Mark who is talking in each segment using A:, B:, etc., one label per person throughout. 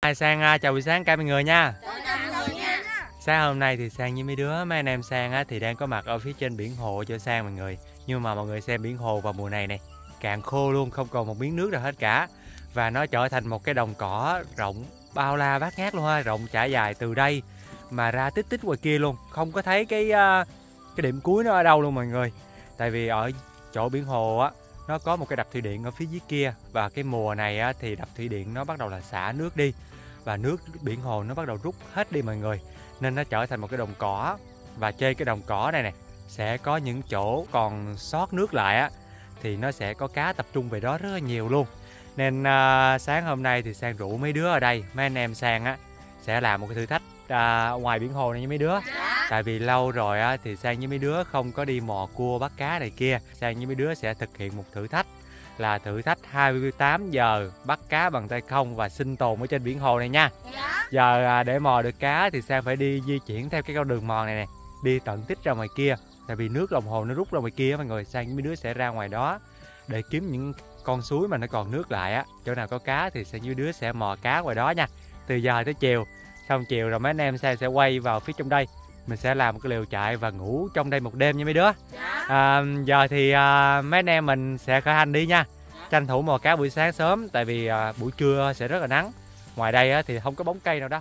A: Sang chào buổi sáng cả mọi người nha. Sáng hôm nay thì Sang với mấy đứa mấy anh em Sang thì đang có mặt ở phía trên biển hồ cho Sang mọi người. Nhưng mà mọi người xem biển hồ vào mùa này này, cạn khô luôn, không còn một miếng nước nào hết cả. Và nó trở thành một cái đồng cỏ rộng bao la bát ngát luôn ha, rộng trải dài từ đây mà ra tít tít ngoài kia luôn, không có thấy cái điểm cuối nó ở đâu luôn mọi người. Tại vì ở chỗ biển hồ nó có một cái đập thủy điện ở phía dưới kia, và cái mùa này thì đập thủy điện nó bắt đầu là xả nước đi và nước biển hồ nó bắt đầu rút hết đi mọi người, nên nó trở thành một cái đồng cỏ. Và trên cái đồng cỏ này nè sẽ có những chỗ còn sót nước lại thì nó sẽ có cá tập trung về đó rất là nhiều luôn. Nên sáng hôm nay thì Sang rủ mấy đứa ở đây, mấy anh em Sang sẽ làm một cái thử thách ngoài biển hồ này với mấy đứa. Tại vì lâu rồi thì Sang với mấy đứa không có đi mò cua bắt cá này kia. Sang với mấy đứa sẽ thực hiện một thử thách, là thử thách 28 giờ bắt cá bằng tay không và sinh tồn ở trên biển hồ này nha. Giờ để mò được cá thì Sang phải đi di chuyển theo cái con đường mòn này nè, đi tận tít ra ngoài kia. Tại vì nước lòng hồ nó rút ra ngoài kia mọi người. Sang với mấy đứa sẽ ra ngoài đó để kiếm những con suối mà nó còn nước lại chỗ nào có cá thì Sang với đứa sẽ mò cá ngoài đó nha. Từ giờ tới chiều, xong chiều rồi mấy anh em Sang sẽ quay vào phía trong đây. Mình sẽ làm một cái lều trại và ngủ trong đây một đêm nha mấy đứa. Giờ thì mấy anh em mình sẽ khởi hành đi nha. Tranh thủ mò cá buổi sáng sớm, tại vì buổi trưa sẽ rất là nắng. Ngoài đây thì không có bóng cây nào đâu.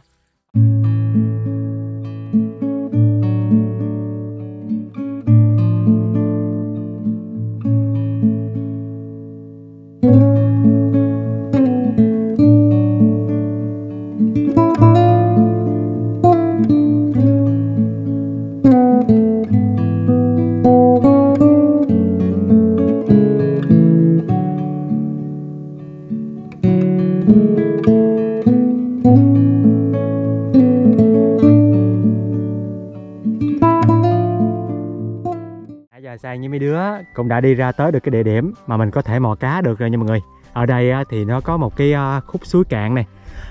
A: Sang với mấy đứa cũng đã đi ra tới được cái địa điểm mà mình có thể mò cá được rồi nha mọi người. Ở đây thì nó có một cái khúc suối cạn này.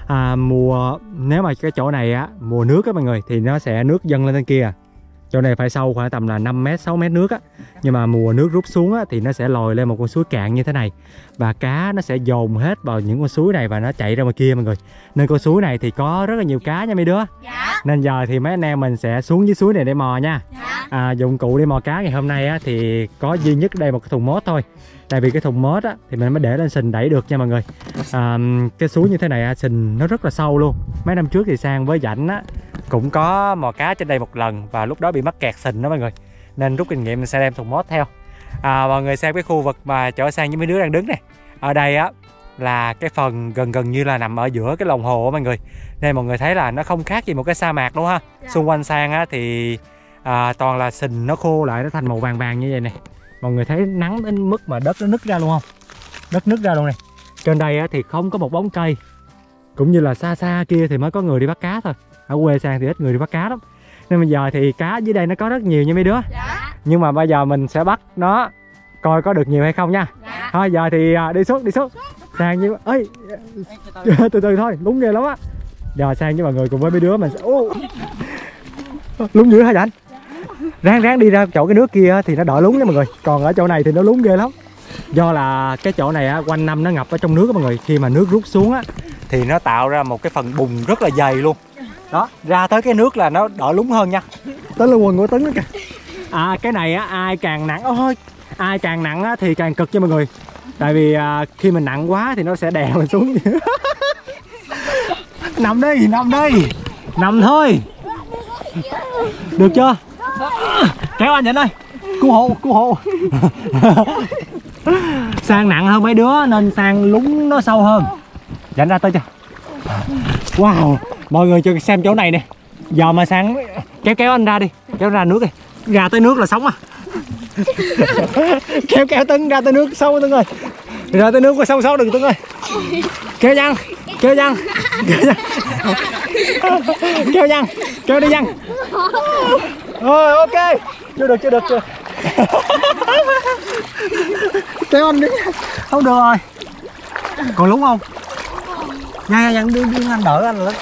A: Nếu mà cái chỗ này mùa nước mọi người thì nó sẽ nước dâng lên trên kia. Chỗ này phải sâu khoảng tầm là 5m 6m nước nhưng mà mùa nước rút xuống thì nó sẽ lòi lên một con suối cạn như thế này, và cá nó sẽ dồn hết vào những con suối này và nó chạy ra ngoài kia mọi người. Nên con suối này thì có rất là nhiều cá nha mấy đứa. Nên giờ thì mấy anh em mình sẽ xuống dưới suối này để mò nha. Dụng cụ để mò cá ngày hôm nay thì có duy nhất đây một cái thùng mốt thôi. Tại vì cái thùng mốt thì mình mới để lên sình đẩy được nha mọi người. Cái suối như thế này sình nó rất là sâu luôn. Mấy năm trước thì Sang với Dãnh cũng có mò cá trên đây một lần và lúc đó bị mắc kẹt sình đó mọi người. Nên rút kinh nghiệm mình sẽ đem thùng mốt theo. Mọi người xem cái khu vực mà chỗ Sang với mấy đứa đang đứng này. Ở đây là cái phần gần như là nằm ở giữa cái lòng hồ mọi người. Nên mọi người thấy là nó không khác gì một cái sa mạc luôn ha. Xung quanh Sang thì toàn là sình nó khô lại, nó thành màu vàng vàng như vậy nè. Mọi người thấy nắng đến mức mà đất nó nứt ra luôn không? Đất nứt ra luôn này. Trên đây thì không có một bóng cây. Cũng như là xa xa kia thì mới có người đi bắt cá thôi. Ở quê Sang thì ít người đi bắt cá lắm. Nên bây giờ thì cá dưới đây nó có rất nhiều nha mấy đứa. Nhưng mà bây giờ mình sẽ bắt nó, coi có được nhiều hay không nha. Thôi giờ thì đi xuống. Sang như ơi từ từ thôi, lúng ghê lắm á. Giờ Sang với mọi người cùng với mấy đứa mình sẽ lúng dữ hả Dãnh? Ráng đi ra chỗ cái nước kia thì nó đỡ lúng nha mọi người. Còn ở chỗ này thì nó lúng ghê lắm. Do là cái chỗ này quanh năm nó ngập ở trong nước mọi người. Khi mà nước rút xuống thì nó tạo ra một cái phần bùn rất là dày luôn. Đó, ra tới cái nước là nó đỡ lúng hơn nha. Tới là quần của Tấn nữa kìa. Cái này ai càng nặng ai càng nặng thì càng cực cho mọi người. Tại vì khi mình nặng quá thì nó sẽ đè mình xuống. Nằm đi, nằm thôi. Được chưa? Kéo anh Dãnh ơi. Cứu hộ. Sang nặng hơn mấy đứa nên Sang lúng nó sâu hơn. Dãnh ra tới chưa? Wow, mọi người cho xem chỗ này nè. Giờ mà Sang kéo anh ra đi, kéo ra nước đi. Ra tới nước là sống kéo Tấn ra tới nước sâu Tấn ơi. Ra tới nước có sâu đừng Tấn ơi. Kéo Văn. Kéo đi Văn. Rồi ok. Chưa được. Kéo anh đi. Không được rồi. Còn lúng không? Nha Văn đi anh đỡ anh lên.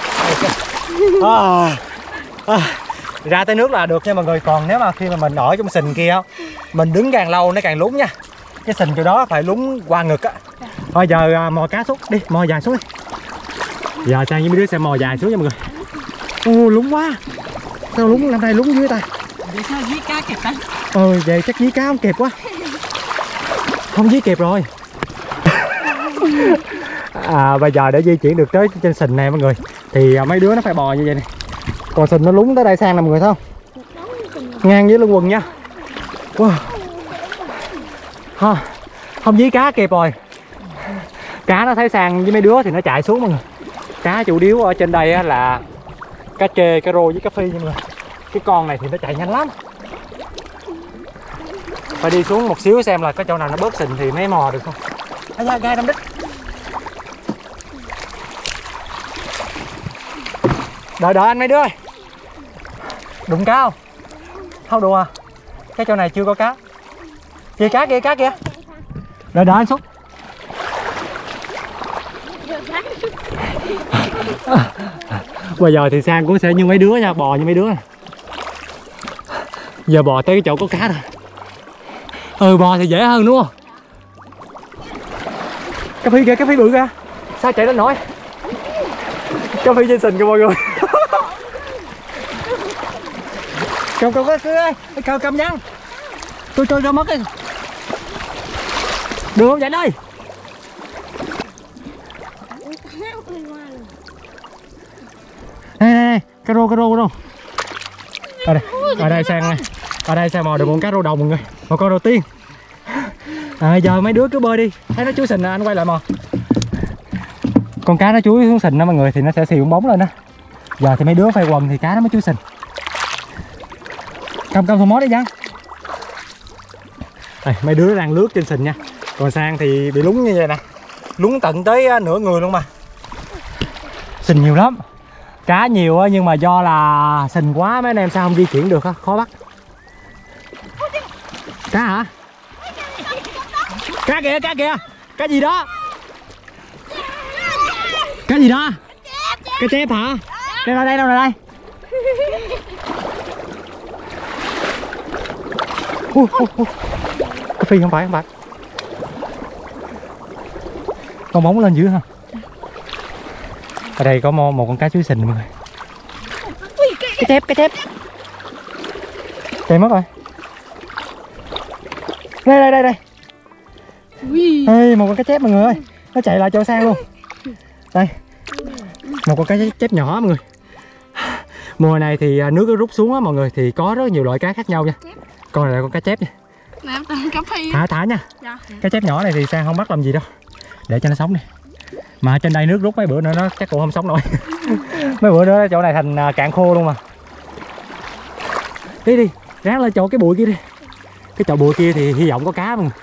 A: Ra tới nước là được nha mọi người. Còn nếu mà khi mà mình ở trong sình kia mình đứng càng lâu nó càng lún nha. Cái sình chỗ đó phải lún qua ngực Thôi giờ mò cá xuống đi, mò dài xuống đi. Giờ sang với mấy đứa sẽ mò dài xuống nha mọi người. Ô lúng quá. Sao lúng năm nay lúng dưới ta?
B: Vậy sao dí cá kịp ta?
A: Vậy chắc dí cá không kịp quá. Không dí kịp rồi. Bây giờ để di chuyển được tới trên sình này mọi người thì mấy đứa nó phải bò như vậy này. Còn sình nó lúng tới đây sang nè mọi người thấy không? Ngang với lưng quần nha. Wow. Không dí cá kịp rồi. Cá nó thấy sang với mấy đứa thì nó chạy xuống mọi người. Cá chủ điếu ở trên đây là cá trê, cá rô với cá phi nha mọi người. Cái con này thì nó chạy nhanh lắm. Phải đi xuống một xíu xem là có chỗ nào nó bớt sình thì mới mò được không. Da gai đâm đít. Đợi anh mấy đứa ơi. Đụng cá không? Không đụng à? Cái chỗ này chưa có cá. Kìa cá kìa. Đợi anh xúc. Bây giờ thì Sang cũng sẽ như mấy đứa nha, bò như mấy đứa này. Giờ bò tới cái chỗ có cá rồi. Bò thì dễ hơn đúng không? Cá phi kìa, cá phi bự kìa. Sao chạy đến nổi? Cá phi trên sình kìa mọi người. Cầm nhăn. Tôi ra mất rồi. Được không Dạnh ơi? Này, cá rô. Ở đây Sang này. Ở đây Sang mò được một cá rô đồng mọi người. Một con đầu tiên. Giờ mấy đứa cứ bơi đi. Thấy nó chúi sình anh quay lại mò. Con cá nó chúi xuống sình đó mọi người thì nó sẽ xì bóng lên đó. Giờ thì mấy đứa phải quần thì cá nó mới chúi sình. Cầm thùng mó đi Giang. Mấy đứa đang lướt trên sình nha. Còn Sang thì bị lúng như vậy nè. Lúng tận tới nửa người luôn mà. Sình nhiều lắm. Cá nhiều nhưng mà do là sình quá mấy anh em sao không di chuyển được, khó bắt. Cá hả? Cá kìa. Cá gì đó? Cá gì đó? Cá chép hả? Đâu này đây. Cá phi không phải. Con bóng lên dữ hả? Ở đây có một con cá chuối sình mọi người. Cá chép. Chạy mất rồi. Đây. Ê, một con cá chép mọi người ơi. Nó chạy lại chỗ Sang luôn. Đây. Một con cá chép nhỏ mọi người. Mùa này thì nước nó rút xuống á mọi người thì có rất nhiều loại cá khác nhau nha. Con này là con cá chép nha. Thả nha. Dạ. Cá chép nhỏ này thì Sang không bắt làm gì đâu. Để cho nó sống đi. Mà trên đây nước rút mấy bữa nữa nó chắc cũng không sống nổi. Mấy bữa nữa chỗ này thành cạn khô luôn mà. Đi ráng lên chỗ cái bụi kia đi. Cái chỗ bụi kia thì hy vọng có cá mà.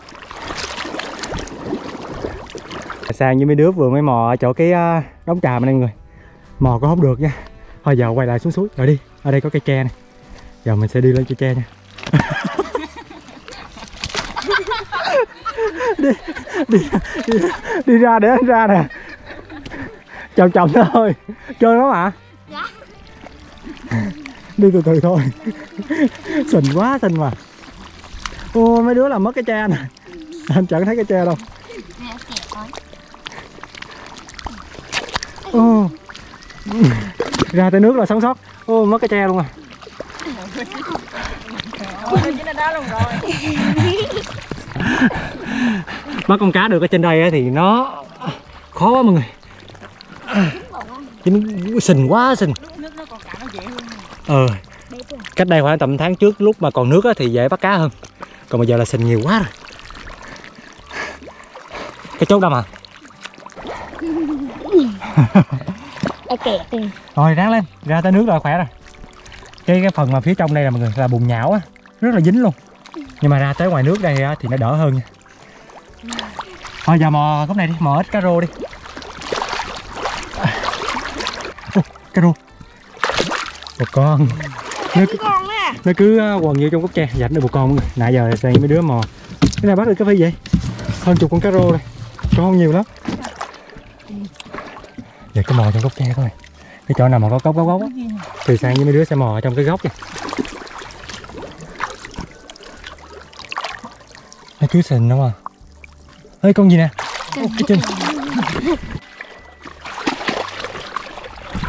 A: Sang như mấy đứa vừa mới mò ở chỗ cái đống trà mà đây người. Mò cũng không được nha. Thôi giờ quay lại xuống suối rồi đi. Ở đây có cây tre này. Giờ mình sẽ đi lên cây tre nha. đi ra để anh ra nè. Chậm thôi. Trơn lắm hả? Dạ. Đi từ từ thôi. Xình quá xình mà. Ô mấy đứa làm mất cái tre nè. Anh chẳng thấy cái tre đâu. Ô. Ra tới nước là sống sót. Ô mất cái tre luôn à. Bắt con cá được ở trên đây thì nó khó quá mọi người. Sình quá. Cách đây khoảng tầm tháng trước lúc mà còn nước thì dễ bắt cá hơn. Còn bây giờ là sình nhiều quá rồi. Cái chốt đâu mà. Rồi ráng lên, ra tới nước rồi khỏe rồi. Cái phần mà phía trong đây là mọi người là bùn nhão á, rất là dính luôn. Nhưng mà ra tới ngoài nước đây thì nó đỡ hơn nha. Thôi giờ mò góc này đi, mò ít cá rô đi. Cá rô. Một con. Nó cứ quần vô trong gốc tre, dạch được một con mọi người. Nãy giờ thì mấy đứa mò. Cái này bắt được cá phi vậy? Hơn chục con cá rô đây. Con không nhiều lắm. Giờ cứ mò trong gốc tre thôi. Cái chỗ nào mà có gốc thì Sang với mấy đứa sẽ mò trong cái gốc này. Nó cứ sình đúng không? Ê con gì nè? Cái chân.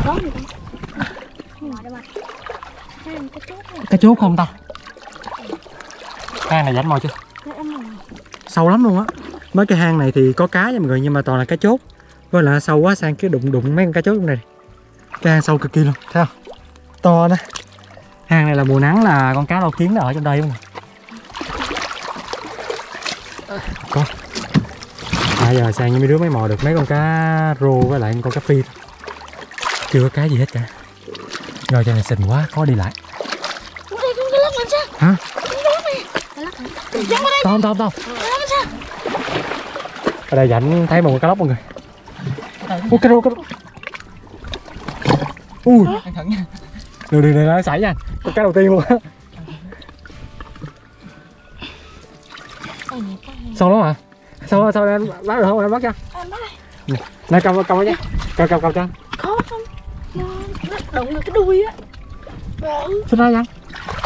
A: Cá chốt không ta? Hang này rảnh mồi chưa? Sâu lắm luôn á. Mấy cái hang này thì có cá nha mọi người, nhưng mà toàn là cá chốt. Với lại sâu quá sang cái đụng mấy con cá chốt trong này. Cái hang sâu cực kỳ luôn, thấy không? To đó. Hang này là mùa nắng là con cá lau kiến nó ở trong đây không? Có. Bây giờ sang như mấy đứa mới mò được mấy con cá rô với lại con cá phi. Chưa có cá gì hết cả. Rồi cho này xình quá, khó đi lại. Hả? To không? Ở đây rảnh thấy một con cá lóc mọi người. Ủa cá rô. Đừng nó xảy nha. Con cá đầu tiên luôn á. Sâu lắm hả? Sâu em bắt được không? Em bắt cho. Này cầm nhé. Cầm cho.
C: Khó không? Nó đụng được cái đuôi á.
A: Xuất ra vậy?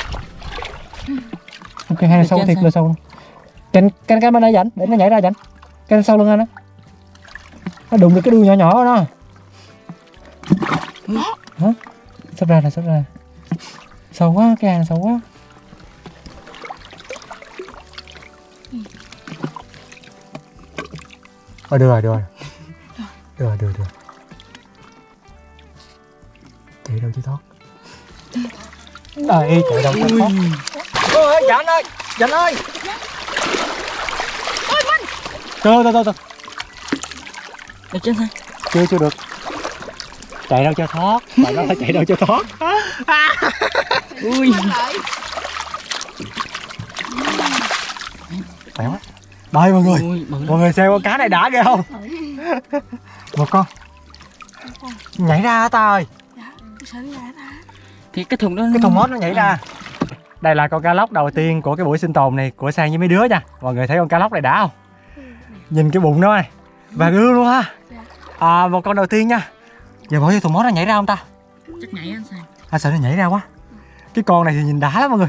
A: Ok, hai sâu thiệt là sâu luôn. Canh bên đây dành, để nó nhảy ra dành. Canh sâu lưng anh á. Nó đụng được cái đuôi nhỏ đó. Hả? Xuất ra. Sâu quá, cái hàng sâu quá. Được rồi. Chạy đâu chứ thoát. Đây, chạy đâu chứ thoát. Ôi, Dạnh ơi.
C: Ôi Minh.
A: Từ.
B: Được chưa?
A: Chưa được. Chạy đâu cho thoát. Bạn nói là chạy đâu cho thoát.
B: Ui.
A: Khỏe quá. Đây mọi người. Mọi người xem con cá này đã ghê không? Một con. Nhảy ra ta ơi.
B: Thì cái thùng đó.
A: Cái thùng mốt nó nhảy ra. Đây là con cá lóc đầu tiên của cái buổi sinh tồn này của Sang với mấy đứa nha. Mọi người thấy con cá lóc này đã không? Nhìn cái bụng nó này. Và gương luôn ha. Một con đầu tiên nha. Giờ bỏ vô thùng mốt nó nhảy ra không ta?
B: Chắc nhảy anh Sang.
A: Anh sợ nó nhảy ra quá. Cái con này thì nhìn đã lắm mọi người.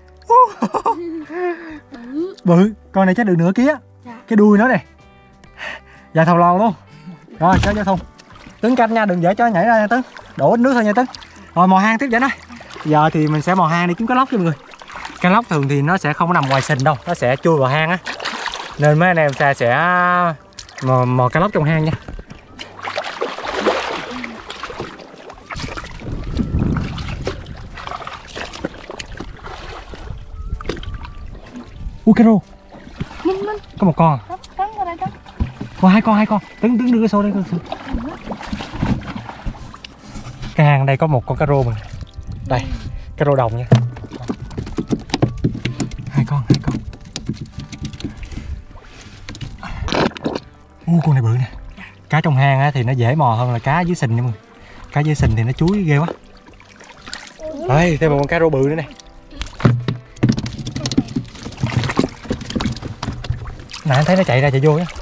A: Bự. Con này chắc được nửa ký á. Cái đuôi nó này. Dạ thầu lòn luôn. Rồi cho vô thùng. Tứng canh nha, đừng để cho nó nhảy ra nha Tứng. Đổ ít nước thôi nha Tứng. Rồi mò hang tiếp vậy đó. Giờ thì mình sẽ mò hang đi kiếm cá lóc cho mọi người. Cá lóc thường thì nó sẽ không nằm ngoài sình đâu, nó sẽ chui vào hang á. Nên mấy anh em sẽ mò cá lóc trong hang nha. Cá rô. Có một con à? Có hai con. Tứng đưa cái xô đây. Cái hang đây có một con cá rô mình. Đây, cá rô đồng nha. Hai con. Con này bự nè. Cá trong hang á, thì nó dễ mò hơn là cá dưới sình nha mọi người. Cá dưới sình thì nó chúi ghê quá. Đây, thêm một con cá rô bự nữa này. Nãy anh thấy nó chạy ra chạy vô á.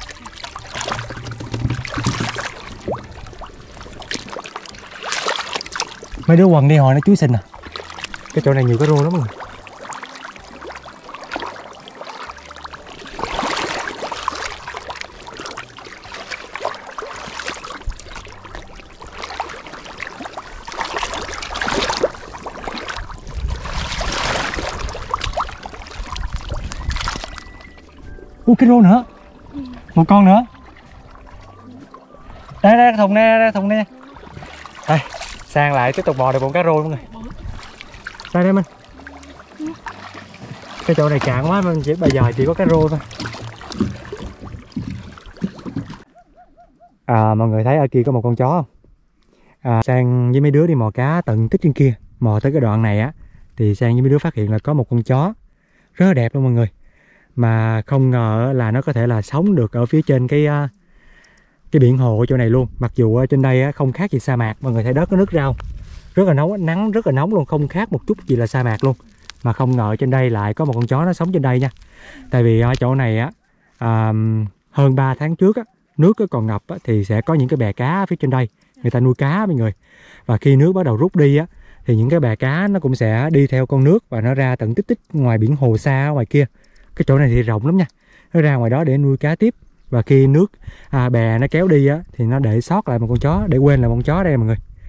A: Mấy đứa quần đi hồi nó chuối sình à. Cái chỗ này nhiều cá rô lắm mọi người. Cái rô nữa. Một con nữa. Đây thùng này. Đây, Sang lại tiếp tục mò được con cá rô mọi người. Đây mình. Cái chỗ này cạn quá mình bây giờ chỉ có cá rô thôi. Mọi người thấy ở kia có một con chó không? Sang với mấy đứa đi mò cá tận tích trên kia. Mò tới cái đoạn này á thì Sang với mấy đứa phát hiện là có một con chó rất là đẹp luôn mọi người. Mà không ngờ là nó có thể là sống được ở phía trên cái biển hồ ở chỗ này luôn. Mặc dù ở trên đây không khác gì sa mạc. Mọi người thấy đất có nước rau rất là nóng, nắng rất là nóng luôn, không khác một chút gì là sa mạc luôn. Mà không ngờ trên đây lại có một con chó nó sống trên đây nha. Tại vì ở chỗ này hơn 3 tháng trước nước còn ngập thì sẽ có những cái bè cá phía trên đây. Người ta nuôi cá mọi người. Và khi nước bắt đầu rút đi thì những cái bè cá nó cũng sẽ đi theo con nước và nó ra tận tích ngoài biển hồ xa ở ngoài kia. Cái chỗ này thì rộng lắm nha. Nó ra ngoài đó để nuôi cá tiếp. Và khi nước bè nó kéo đi thì nó để sót lại một con chó, để quên lại một con chó đây mọi người.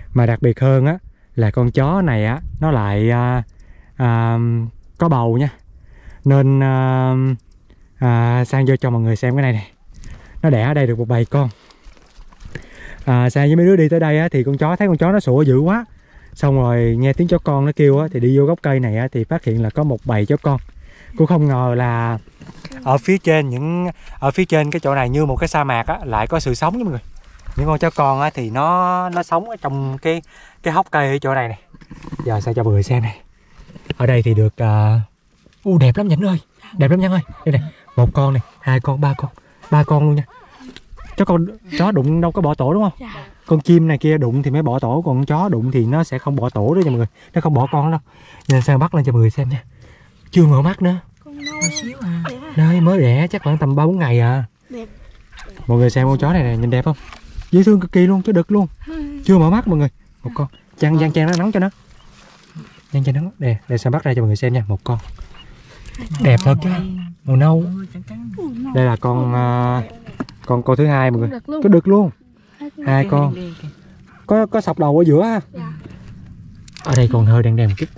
A: Mà đặc biệt hơn á là con chó này á nó lại có bầu nha, nên Sang vô cho mọi người xem cái này nè. Nó đẻ ở đây được một bầy con. Sang với mấy đứa đi tới đây á, thì con chó thấy con chó nó sủa dữ quá, xong rồi nghe tiếng chó con nó kêu á, thì đi vô gốc cây này á, thì phát hiện là có một bầy chó con. Cũng không ngờ là ở phía trên cái chỗ này như một cái sa mạc á, lại có sự sống với mọi người. Những con chó con á, thì nó sống ở trong cái hốc cây ở chỗ này nè. Giờ Sang cho mọi người xem này. Ở đây thì được đẹp lắm Nhẫn ơi, đẹp lắm Nhẫn ơi. Đây này, một con này, hai con, ba con luôn nha. Chó đụng đâu có bỏ tổ đúng không?
C: Dạ.
A: Con chim này kia đụng thì mới bỏ tổ, còn con chó đụng thì nó sẽ không bỏ tổ đó nha mọi người. Nó không bỏ con đâu. Nên Sang bắt lên cho mọi người xem nha. Chưa mở mắt nữa.
C: Con nâu
B: xíu à.
A: Đây mới đẻ chắc khoảng tầm 3-4 ngày à.
C: Đẹp.
A: Mọi người xem con chó này nè, nhìn đẹp không? Dễ thương cực kỳ luôn, chứ đực luôn. Chưa mở mắt mọi người. Một con. Chan nó nóng cho nó. Chan cho nó. Để Sang bắt ra cho mọi người xem nha, một con. Đẹp thật chứ. Màu nâu. Đây là con thứ hai mọi người. Có đực luôn. Hai con. Có sọc đầu ở giữa ha.
C: Dạ.
A: Ở đây còn hơi đen một chút.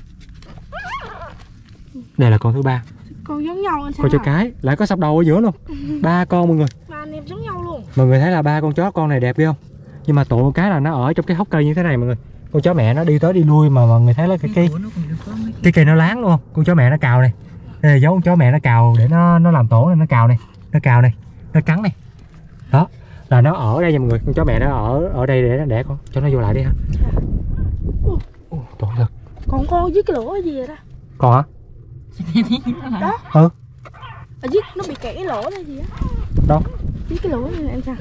A: Đây là con thứ ba.
C: Con giống nhau anh sao?
A: Con chó cái lại có sọc đầu ở giữa luôn. 3 con mọi người.
C: Ba anh em giống nhau luôn.
A: Mọi người thấy là 3 con chó con này đẹp ghê không? Nhưng mà tội một cái là nó ở trong cái hốc cây như thế này mọi người. Con chó mẹ nó đi tới đi lui mà mọi người thấy là cái cây nó láng luôn không? Con chó mẹ nó cào này. Đây là dấu con chó mẹ nó cào để nó làm tổ này, nó cào này, nó cắn này. Đó, là nó ở đây nha mọi người. Con chó mẹ nó ở đây để nó đẻ con. Cho nó vô lại đi ha. Tội thật.
C: Còn con với cái lỗ gì vậy đó?
A: Còn hả?
C: Đó.
A: Ừ.
C: Ở dưới nó bị kẹt cái lỗ đó gì á.
A: Đâu?
C: Dưới cái lỗ này em sao?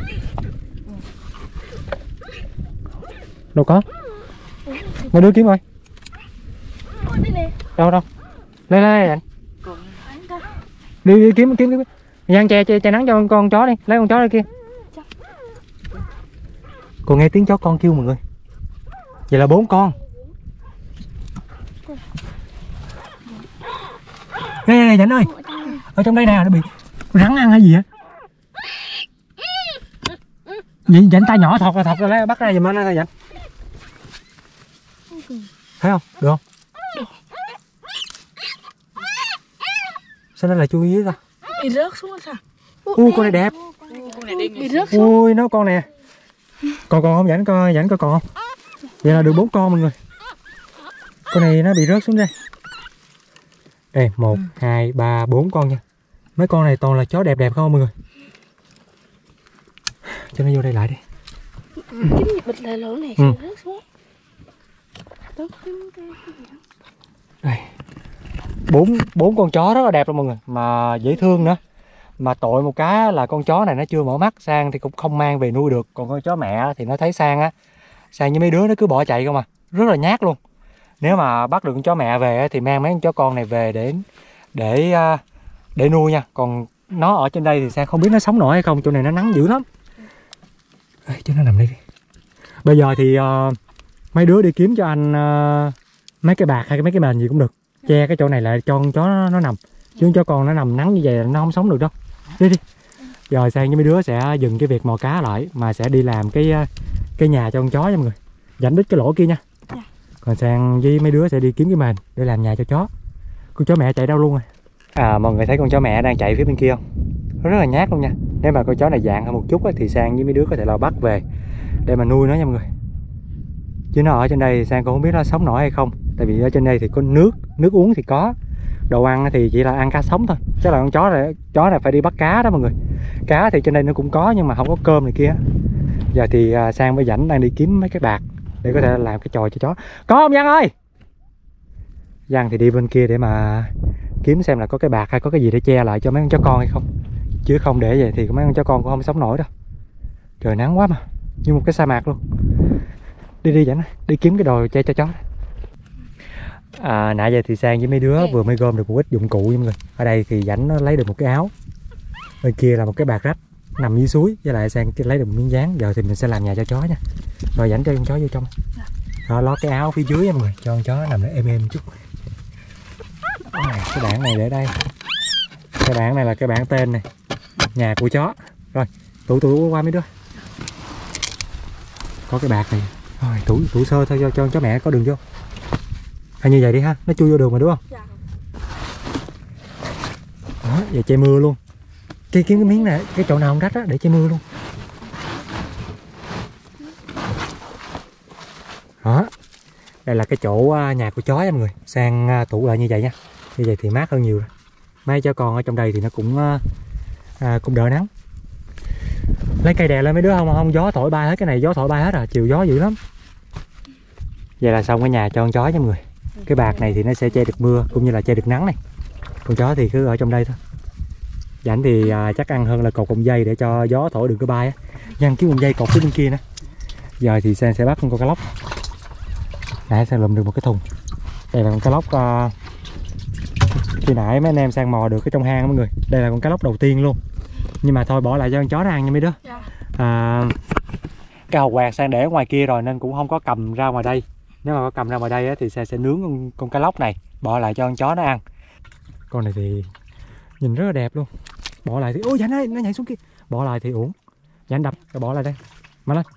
A: Đâu có. Mấy đứa kiếm coi.
C: Đây nè.
A: Đâu? Lấy anh. Đi kiếm. Giang che nắng cho con chó đi, lấy con chó đây kia. Còn nghe tiếng chó con kêu mọi người. Vậy là 4 con. Đây Nhẫn ơi. Ở trong đây nè, nó bị rắn ăn hay gì á. Vậy Nhẫn tay nhỏ thọt rồi lấy bắt ra giùm anh thôi Nhẫn. Thấy không? Được không?
C: Được.
A: Sao nó lại chui dưới ta?
C: Bị rớt xuống sao?
A: Con này đẹp.
C: Bị rớt xuống.
A: Ui nó con nè. Còn không Nhẫn coi còn không? Vậy là được 4 con mọi người. Con này nó bị rớt xuống đây. Đây 1, 2, 3, 4 con nha. Mấy con này toàn là chó đẹp không mọi người. Cho nó vô đây lại đi.
C: Cái bịch lề lỗ này sao rớt xuống.
A: Đây. 4 con chó rất là đẹp luôn mọi người, mà dễ thương nữa. Mà tội một cái là con chó này nó chưa mở mắt, Sang thì cũng không mang về nuôi được. Còn con chó mẹ thì nó thấy Sang với mấy đứa nó cứ bỏ chạy không à, rất là nhát luôn. Nếu mà bắt được con chó mẹ về thì mang mấy con chó con này về để nuôi nha. Còn nó ở trên đây thì Sang không biết nó sống nổi hay không, chỗ này nó nắng dữ lắm. Cho nó nằm đây đi. Bây giờ thì mấy đứa đi kiếm cho anh mấy cái bạc hay mấy cái mền gì cũng được, che cái chỗ này lại cho con chó nó nằm, chứ chó con nó nằm nắng như vậy là nó không sống được đâu. Đi. Giờ Sang với mấy đứa sẽ dừng cái việc mò cá lại, mà sẽ đi làm cái nhà cho con chó nha mọi người, dành đít cái lỗ kia nha. Còn Sang với mấy đứa sẽ đi kiếm cái mền để làm nhà cho chó. Con chó mẹ chạy đâu luôn rồi. Mọi người thấy con chó mẹ đang chạy phía bên kia không? Nó rất là nhát luôn nha. Nếu mà con chó này dạng hơn một chút thì Sang với mấy đứa có thể là bắt về để mà nuôi nó nha mọi người. Chứ nó ở trên đây thì Sang cũng không biết nó sống nổi hay không. Tại vì ở trên đây thì có nước uống thì có, đồ ăn thì chỉ là ăn cá sống thôi. Chắc là con chó này phải đi bắt cá đó mọi người. Cá thì trên đây nó cũng có nhưng mà không có cơm này kia. Giờ thì Sang với Dãnh đang đi kiếm mấy cái bạc để có thể làm cái chòi cho chó. Có không Giang ơi? Giang thì đi bên kia để mà kiếm xem là có cái bạc hay có cái gì để che lại cho mấy con chó con hay không. Chứ không để vậy thì mấy con chó con cũng không sống nổi đâu. Trời nắng quá mà, như một cái sa mạc luôn. Đi Dãnh, đi kiếm cái đồ che cho chó. Nãy giờ thì Sang với mấy đứa vừa mới gom được một ít dụng cụ nha mọi người. Ở đây thì Dãnh nó lấy được một cái áo, bên kia là một cái bạc rách nằm dưới suối, với lại Sang lấy được một miếng dán. Giờ thì mình sẽ làm nhà cho chó nha. Rồi Dãnh cho con chó vô trong. Đó, lót cái áo phía dưới nha mọi người, cho con chó nằm để êm chút. Cái bảng này để đây. Cái bảng này là cái bảng tên này, nhà của chó. Rồi tụ qua mấy đứa. Có cái bạc này Rồi tủ sơ thôi cho chó mẹ có đường vô. Hay như vậy đi ha, nó chui vô đường mà đúng không?
C: Dạ.
A: Đó, vậy che mưa luôn. Kiếm cái miếng này, cái chỗ nào không rách á để che mưa luôn. Đó. Đây là cái chỗ nhà của chó nha mọi người. Sang tủ lại như vậy nha. Như vậy thì mát hơn nhiều rồi. Mấy cho con ở trong đây thì nó cũng đỡ nắng. Lấy cây đè lên mấy đứa không gió thổi bay hết, cái này gió thổi bay hết à, chiều gió dữ lắm. Vậy là xong cái nhà cho con chó nha mọi người. Cái bạt này thì nó sẽ che được mưa cũng như là che được nắng này. Con chó thì cứ ở trong đây thôi. Rảnh thì chắc ăn hơn là cột cọng dây để cho gió thổi đừng có bay á. Nhăn cái cọng dây cột phía bên kia nữa. Giờ thì Sang sẽ bắt con cá lóc. Nãy Sang lùm được một cái thùng. Đây là con cá lóc khi nãy mấy anh em Sang mò được cái trong hang mọi người. Đây là con cá lóc đầu tiên luôn. Nhưng mà thôi bỏ lại cho con chó nó ăn nha mấy đứa. Cái hột quẹt Sang để ở ngoài kia rồi nên cũng không có cầm ra ngoài đây. Nếu mà có cầm ra ngoài đây á, thì Sang sẽ nướng con cá lóc này, bỏ lại cho con chó nó ăn. Con này thì nhìn rất là đẹp luôn. Bỏ lại thì ôi Dạnh ơi, nó nhảy xuống kia. Bỏ lại thì uổng. Dạnh đập rồi bỏ lại đây. Mà lên.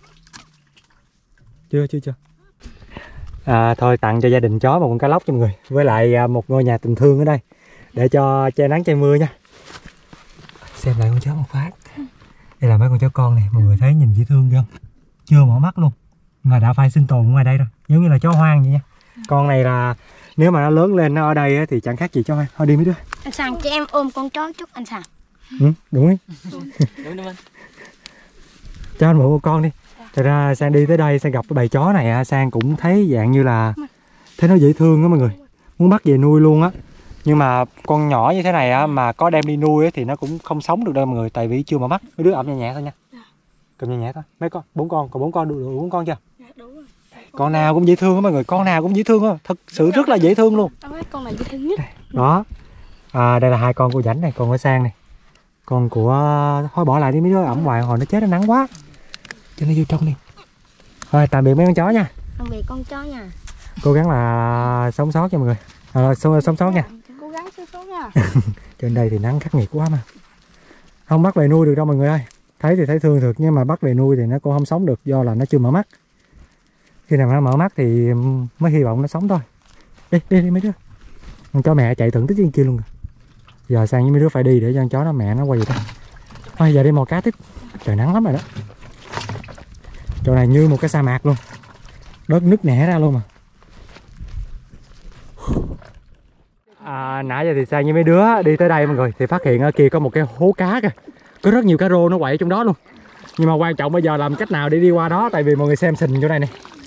A: Chưa. Thôi tặng cho gia đình chó một con cá lóc cho mọi người, với lại một ngôi nhà tình thương ở đây để cho che nắng che mưa nha. Xem lại con chó một phát. Đây là mấy con chó con này, mọi người thấy nhìn dễ thương không? Chưa mở mắt luôn mà đã phải sinh tồn ngoài đây rồi, giống như là chó hoang vậy nha. Con này là nếu mà nó lớn lên nó ở đây á, thì chẳng khác gì chó hoang. Thôi đi mấy đứa.
C: Anh Sang cho em ôm con chó chút anh Sang.
A: Đúng đấy. Cho anh mượn một con đi. Thật ra Sang đi tới đây Sang gặp cái bầy chó này Sang cũng thấy dạng như là thấy nó dễ thương á mọi người, muốn bắt về nuôi luôn á. Nhưng mà con nhỏ như thế này á mà có đem đi nuôi á thì nó cũng không sống được đâu mọi người, tại vì chưa mở mắt. Mấy đứa ẩm nhẹ nhẹ thôi nha. Cầm nhẹ thôi. Mấy con 4 con, còn 4 con đủ 4 con chưa? Con nào cũng dễ thương á mọi người, con nào cũng dễ thương á, thật sự rất là dễ thương luôn.
C: Con này dễ thương nhất.
A: Đó. Đây là 2 con của Dảnh này, con của Sang này. Con của thôi bỏ lại đi mấy đứa, ẩm ngoài hồi nó chết, nó nắng quá. Cho nó vô trong đi. Thôi tạm biệt mấy con chó nha.
C: Tạm biệt con chó nha.
A: Cố gắng là sống sót cho mọi người. Sống sót nha.
C: Cố gắng sống sót nha.
A: Trên đây thì nắng khắc nghiệt quá mà. Không bắt về nuôi được đâu mọi người ơi. Thấy thì thấy thương được nhưng mà bắt về nuôi thì nó cũng không sống được do là nó chưa mở mắt. Khi nào mà nó mở mắt thì mới hy vọng nó sống thôi. Đi mấy đứa. Con chó mẹ chạy thẳng tới trên kia luôn rồi. Giờ Sang với mấy đứa phải đi để cho con chó nó mẹ nó quay về đây. Thôi giờ đi mò cá tiếp. Trời nắng lắm rồi đó. Chỗ này như một cái sa mạc luôn. Đất nứt nẻ ra luôn mà. Nãy giờ thì Sang với mấy đứa đi tới đây mọi người thì phát hiện ở kia có một cái hố cá kìa. Có rất nhiều cá rô nó quậy trong đó luôn. Nhưng mà quan trọng bây giờ làm cách nào để đi qua đó, tại vì mọi người xem sình chỗ này nè.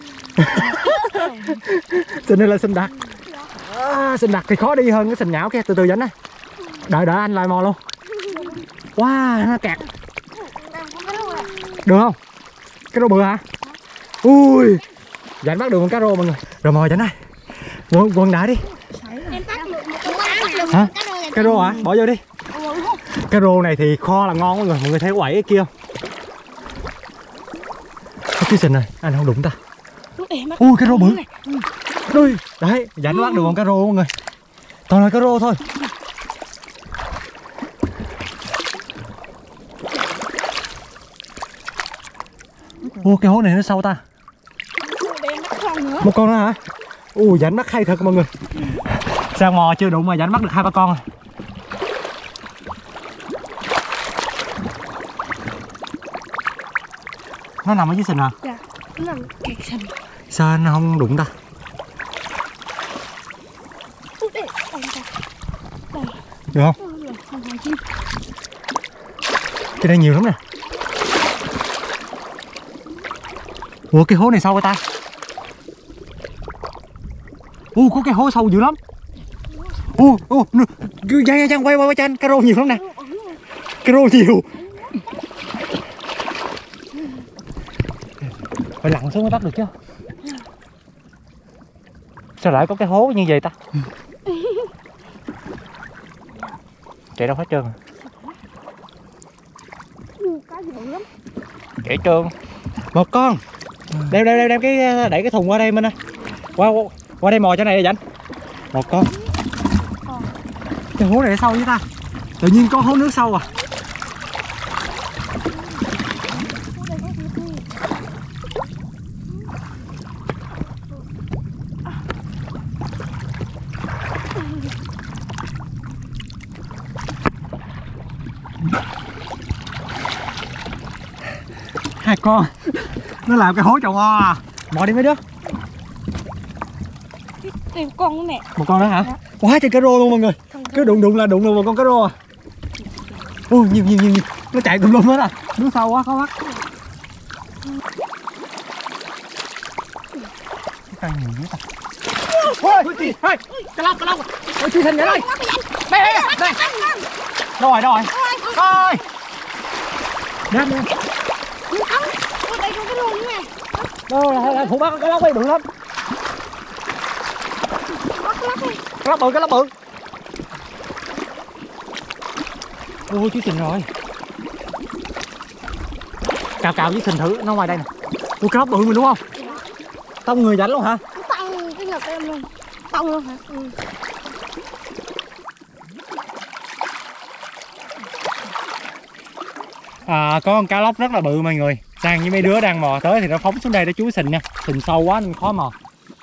A: Sình này là sình đặc. Sình đặc thì khó đi hơn cái sình nhão kia, từ từ Dảnh á. Đợi anh lại mò luôn. Wow, nó kẹt. Được không? Cá rô bự hả? Ui, Dảnh bắt được con cá rô mọi người. Rồi mò Dảnh ơi. Quần đại đi. Hả? Cá rô hả? Bỏ vô đi. Cá rô này thì kho là ngon mọi người thấy quẩy cái kia không? Cái sình này, anh không đụng ta. Ui, cá rô bự. Ui, đấy, Dảnh bắt được con cá rô mọi người. Toàn là cá rô thôi. Ủa, cái hố này nó sâu ta. Một con nữa hả? Dảnh bắt hay thật mọi người. Sang mò chưa đụng mà Dảnh bắt được 2-3 con rồi. Nó nằm ở dưới sình hả?
C: Dạ, nó nằm kẹt sình.
A: Sao nó không đụng ta? Được không? Cái đây nhiều lắm nè. Ủa cái hố này sâu vậy ta? Có cái hố sâu dữ lắm. Giang quay cho anh, cá rô nhiều lắm nè. Cá rô nhiều. Phải lặn xuống mới bắt được chứ. Sao lại có cái hố như vậy ta? Chạy đâu hết trơn. Chạy trơn. Một con. Đem cái đẩy cái thùng qua đây Minh ơi. Qua đây mò cho này Dảnh. Một con. Cái hố này sâu với ta. Tự nhiên có hố nước sâu à. 2 con. Nó làm cái hố trầu ngo à. Mò đi mấy đứa.
C: Tìm con nữa mẹ.
A: Một con đó hả? Quá trời cá rô luôn mọi người. Cứ đụng là một con cá rô à. Ui, nhiều. Nó chạy tùm lum hết à. Nước sâu quá, khó bắt. Cái nhiều dữ ta. Ôi, cá lóc. Ôi, Truy Thành nhảy đây. Đây. Đâu rồi? Rồi. Đáp đi.
C: Ôi, đây con cái rô nữa nè.
A: Đâu là phụ bắt con cá lóc đi, bự lắm. Cá lóc bự. Ôi, Truy Thành rồi. Cào với Thành thử, nó ngoài đây nè. Ôi, cá lóc bự mình đúng không? Tông người đánh luôn hả?
C: Tông cái ngực em luôn. Tông luôn hả? Ừ.
A: Có con cá lóc rất là bự mọi người. Sang với mấy đứa đang mò tới thì nó phóng xuống đây để chú sình nha. Sình sâu quá nên khó mò.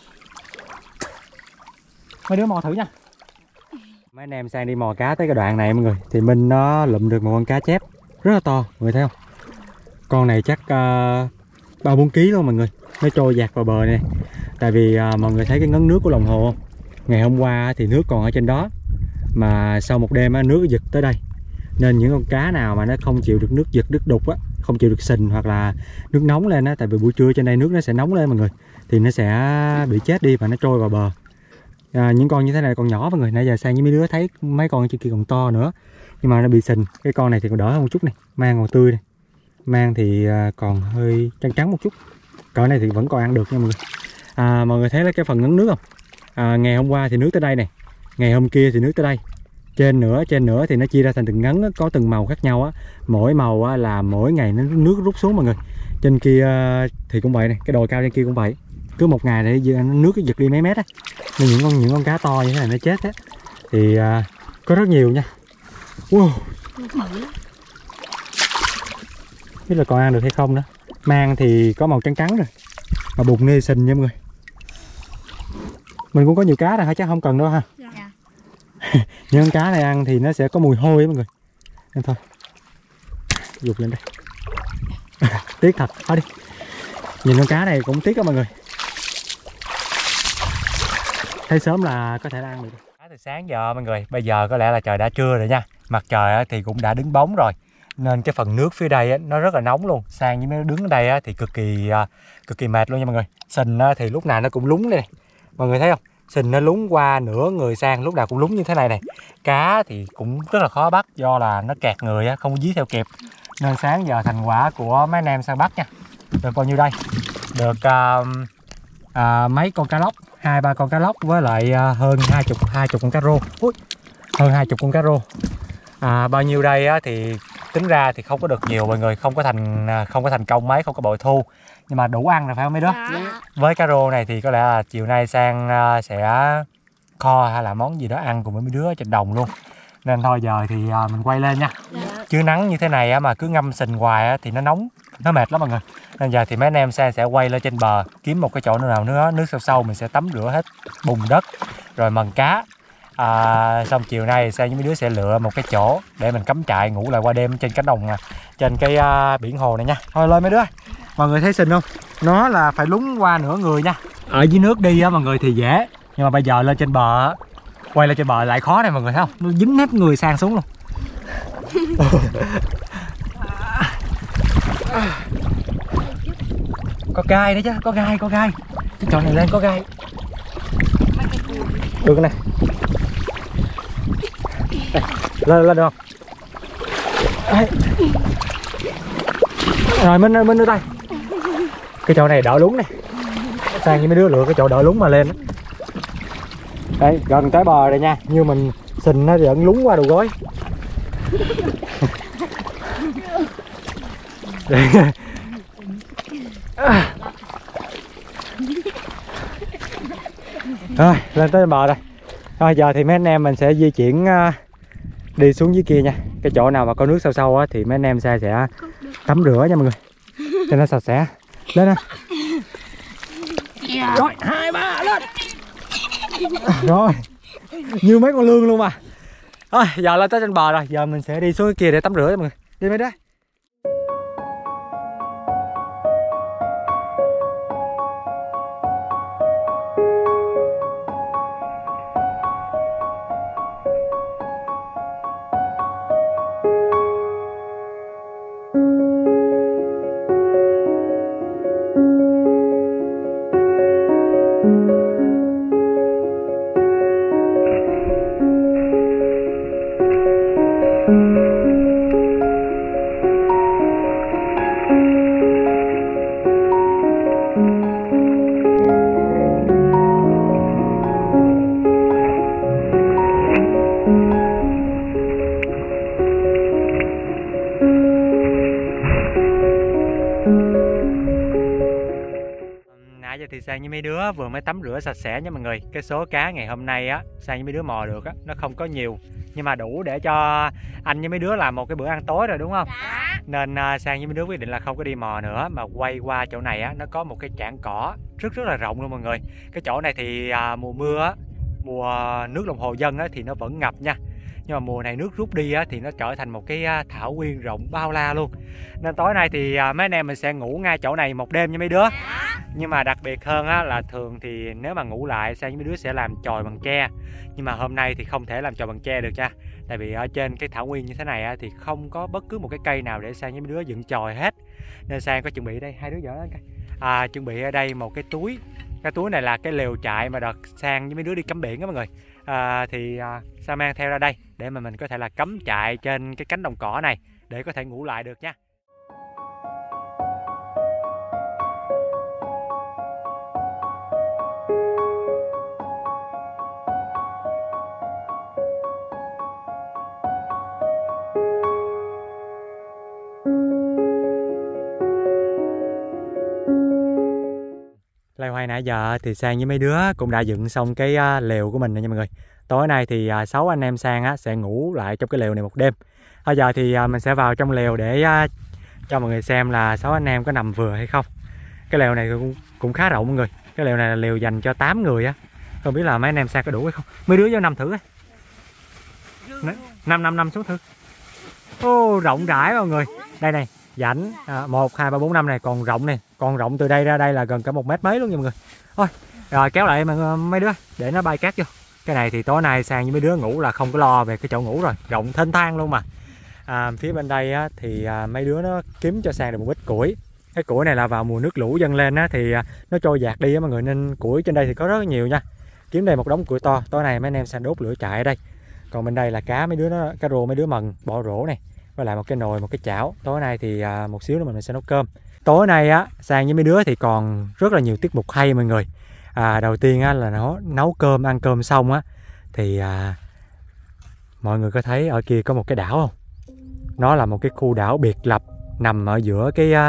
A: Mấy đứa mò thử nha. Mấy anh em sang đi mò cá tới cái đoạn này mọi người thì Minh nó lụm được một con cá chép rất là to, mọi người thấy không? Con này chắc 3-4 kg luôn mọi người. Nó trôi dạt vào bờ này. Tại vì mọi người thấy cái ngấn nước của lòng hồ không? Ngày hôm qua thì nước còn ở trên đó, mà sau một đêm nước giật tới đây, nên những con cá nào mà nó không chịu được nước giật, nước đục á, không chịu được sình hoặc là nước nóng lên á, tại vì buổi trưa trên đây nước nó sẽ nóng lên mọi người, thì nó sẽ bị chết đi và nó trôi vào bờ. Những con như thế này còn nhỏ mọi người, nãy giờ Sang với mấy đứa thấy mấy con trên kia còn to nữa nhưng mà nó bị sình. Cái con này thì còn đỡ hơn một chút này, mang còn tươi này, mang thì còn hơi trắng một chút, cỡ này thì vẫn còn ăn được nha mọi người. Mọi người thấy là cái phần ngấn nước không? Ngày hôm qua thì nước tới đây này, ngày hôm kia thì nước tới đây, trên nữa thì nó chia ra thành từng ngấn, có từng màu khác nhau á, mỗi màu á là mỗi ngày nó nước rút xuống mọi người. Trên kia thì cũng vậy này, cái đồi cao trên kia cũng vậy, cứ một ngày để nước giật đi mấy mét á, nên những con cá to như thế này nó chết á. Thì có rất nhiều nha. Wow. Biết là còn ăn được hay không nữa. Mang thì có màu trắng rồi, mà bụng nê xình nha mọi người. Mình cũng có nhiều cá rồi, chắc không cần đâu ha.
C: Dạ.
A: Những con cá này ăn thì nó sẽ có mùi hôi á mọi người, nên thôi dục lên đây. Tiếc thật, thôi đi. Nhìn con cá này cũng tiếc đó mọi người. Thấy sớm là có thể là ăn được. Cá từ sáng giờ mọi người, bây giờ có lẽ là trời đã trưa rồi nha. Mặt trời thì cũng đã đứng bóng rồi, nên cái phần nước phía đây nó rất là nóng luôn. Sang với mấy đứng ở đây thì cực kỳ mệt luôn nha mọi người. Sình thì lúc nào nó cũng lúng đây này, mọi người thấy không? Sình nó lúng qua nửa người Sang, lúc nào cũng lúng như thế này này. Cá thì cũng rất là khó bắt do là nó kẹt người không có dí theo kịp. Nên sáng giờ thành quả của mấy anh em sang bắt nha, được bao nhiêu đây? Được mấy con cá lóc, 2-3 con cá lóc với lại hơn 20 con cá rô. Hơn 20 con cá rô. Bao nhiêu đây thì tính ra thì không có được nhiều mọi người, không có thành công mấy, không có bội thu, nhưng mà đủ ăn rồi phải không mấy đứa?
C: Dạ.
A: Với cá rô này thì có lẽ là chiều nay Sang sẽ kho hay là món gì đó ăn cùng với mấy đứa ở trên đồng luôn. Nên thôi giờ thì mình quay lên nha. Chứ nắng như thế này mà cứ ngâm sình hoài thì nó nóng, nó mệt lắm mọi người. Nên giờ thì mấy anh em Sang sẽ quay lên trên bờ, kiếm một cái chỗ nào nữa nước sâu mình sẽ tắm rửa hết bùn đất rồi mần cá. Xong chiều nay Sang với mấy đứa sẽ lựa một cái chỗ để mình cắm trại ngủ lại qua đêm trên cánh đồng, trên cái biển hồ này nha. Thôi lên mấy đứa. Mọi người thấy sình không? Nó là phải lúng qua nửa người nha. Ở dưới nước đi mọi người thì dễ, nhưng mà bây giờ lên trên bờ, quay lên trên bờ lại khó này mọi người thấy không? Nó dính hết người Sang xuống luôn. Có gai nữa chứ, có gai. Cái chỗ này lên có gai. Được cái này. Đây, lên được không? Đây. Rồi Minh đưa tay. Cái chỗ này đỡ lún này. Sang với mấy đứa lựa cái chỗ đỡ lún mà lên. Đây, gần tới bờ rồi nha. Như mình sình nó vẫn lún qua đầu gối. Rồi, lên tới bờ rồi. Rồi giờ thì mấy anh em mình sẽ di chuyển đi xuống dưới kia nha. Cái chỗ nào mà có nước sâu thì mấy anh em sẽ tắm rửa nha mọi người, cho nó sạch sẽ. Lên nè. Rồi 2, 3 lên. Rồi như mấy con lươn luôn mà. Thôi giờ lên tới trên bờ rồi, giờ mình sẽ đi xuống kia để tắm rửa cho mọi người. Đi mấy đứa. Nãy giờ thì Sang với mấy đứa vừa mới tắm rửa sạch sẽ nha mọi người. Cái số cá ngày hôm nay á, Sang với mấy đứa mò được á, nó không có nhiều, nhưng mà đủ để cho anh với mấy đứa làm một cái bữa ăn tối rồi đúng không? Nên Sang với mấy đứa quyết định là không có đi mò nữa, mà quay qua chỗ này á, nó có một cái trảng cỏ rất là rộng luôn mọi người. Cái chỗ này thì mùa mưa á, mùa nước lòng hồ dân á, thì nó vẫn ngập nha. Nhưng mà mùa này nước rút đi á, thì nó trở thành một cái thảo nguyên rộng bao la luôn. Nên tối nay thì mấy anh em mình sẽ ngủ ngay chỗ này một đêm nha mấy đứa. Nhưng mà đặc biệt hơn á, là thường thì nếu mà ngủ lại Sang với mấy đứa sẽ làm chòi bằng tre. Nhưng mà hôm nay thì không thể làm chòi bằng tre được nha. Tại vì ở trên cái thảo nguyên như thế này á, thì không có bất cứ một cái cây nào để Sang với mấy đứa dựng chòi hết. Nên Sang có chuẩn bị đây, hai đứa dở lên chuẩn bị ở đây một cái túi. Cái túi này là cái lều trại mà đợt Sang với mấy đứa đi cắm biển á mọi người. Sang mang theo ra đây để mà mình có thể là cắm trại trên cái cánh đồng cỏ này để có thể ngủ lại được nha. Loay hoay nãy giờ thì Sang với mấy đứa cũng đã dựng xong cái lều của mình rồi nha mọi người. Tối nay thì 6 anh em Sang á, sẽ ngủ lại trong cái lều này một đêm. Bây giờ thì mình sẽ vào trong lều để cho mọi người xem là 6 anh em có nằm vừa hay không. Cái lều này cũng khá rộng mọi người. Cái lều này là lều dành cho 8 người á. Không biết là mấy anh em Sang có đủ hay không. Mấy đứa vô nằm thử. 5 xuống thử. Ô, rộng rãi mọi người. Đây này, rãnh 1, 2, 3, 4, 5 này còn rộng này. Còn rộng từ đây ra đây là gần cả 1 mét mấy luôn nha mọi người. Thôi, rồi kéo lại mấy đứa để nó bay cát vô. Cái này thì tối nay Sang với mấy đứa ngủ là không có lo về cái chỗ ngủ rồi. Rộng thênh thang luôn mà. Phía bên đây á, thì mấy đứa nó kiếm cho Sang được một ít củi. Cái củi này là vào mùa nước lũ dâng lên á, thì nó trôi dạt đi á mọi người. Nên củi trên đây thì có rất là nhiều nha. Kiếm đây một đống củi to. Tối nay mấy anh em Sang đốt lửa trại ở đây. Còn bên đây là cá mấy đứa nó, cá rô mấy đứa mần bỏ rổ này, với lại một cái nồi, một cái chảo. Tối nay thì một xíu nữa mình sẽ nấu cơm. Tối nay á, Sang với mấy đứa thì còn rất là nhiều tiết mục hay mọi người. Đầu tiên á, là nó nấu cơm, ăn cơm xong á, thì mọi người có thấy ở kia có một cái đảo không? Nó là một cái khu đảo biệt lập nằm ở giữa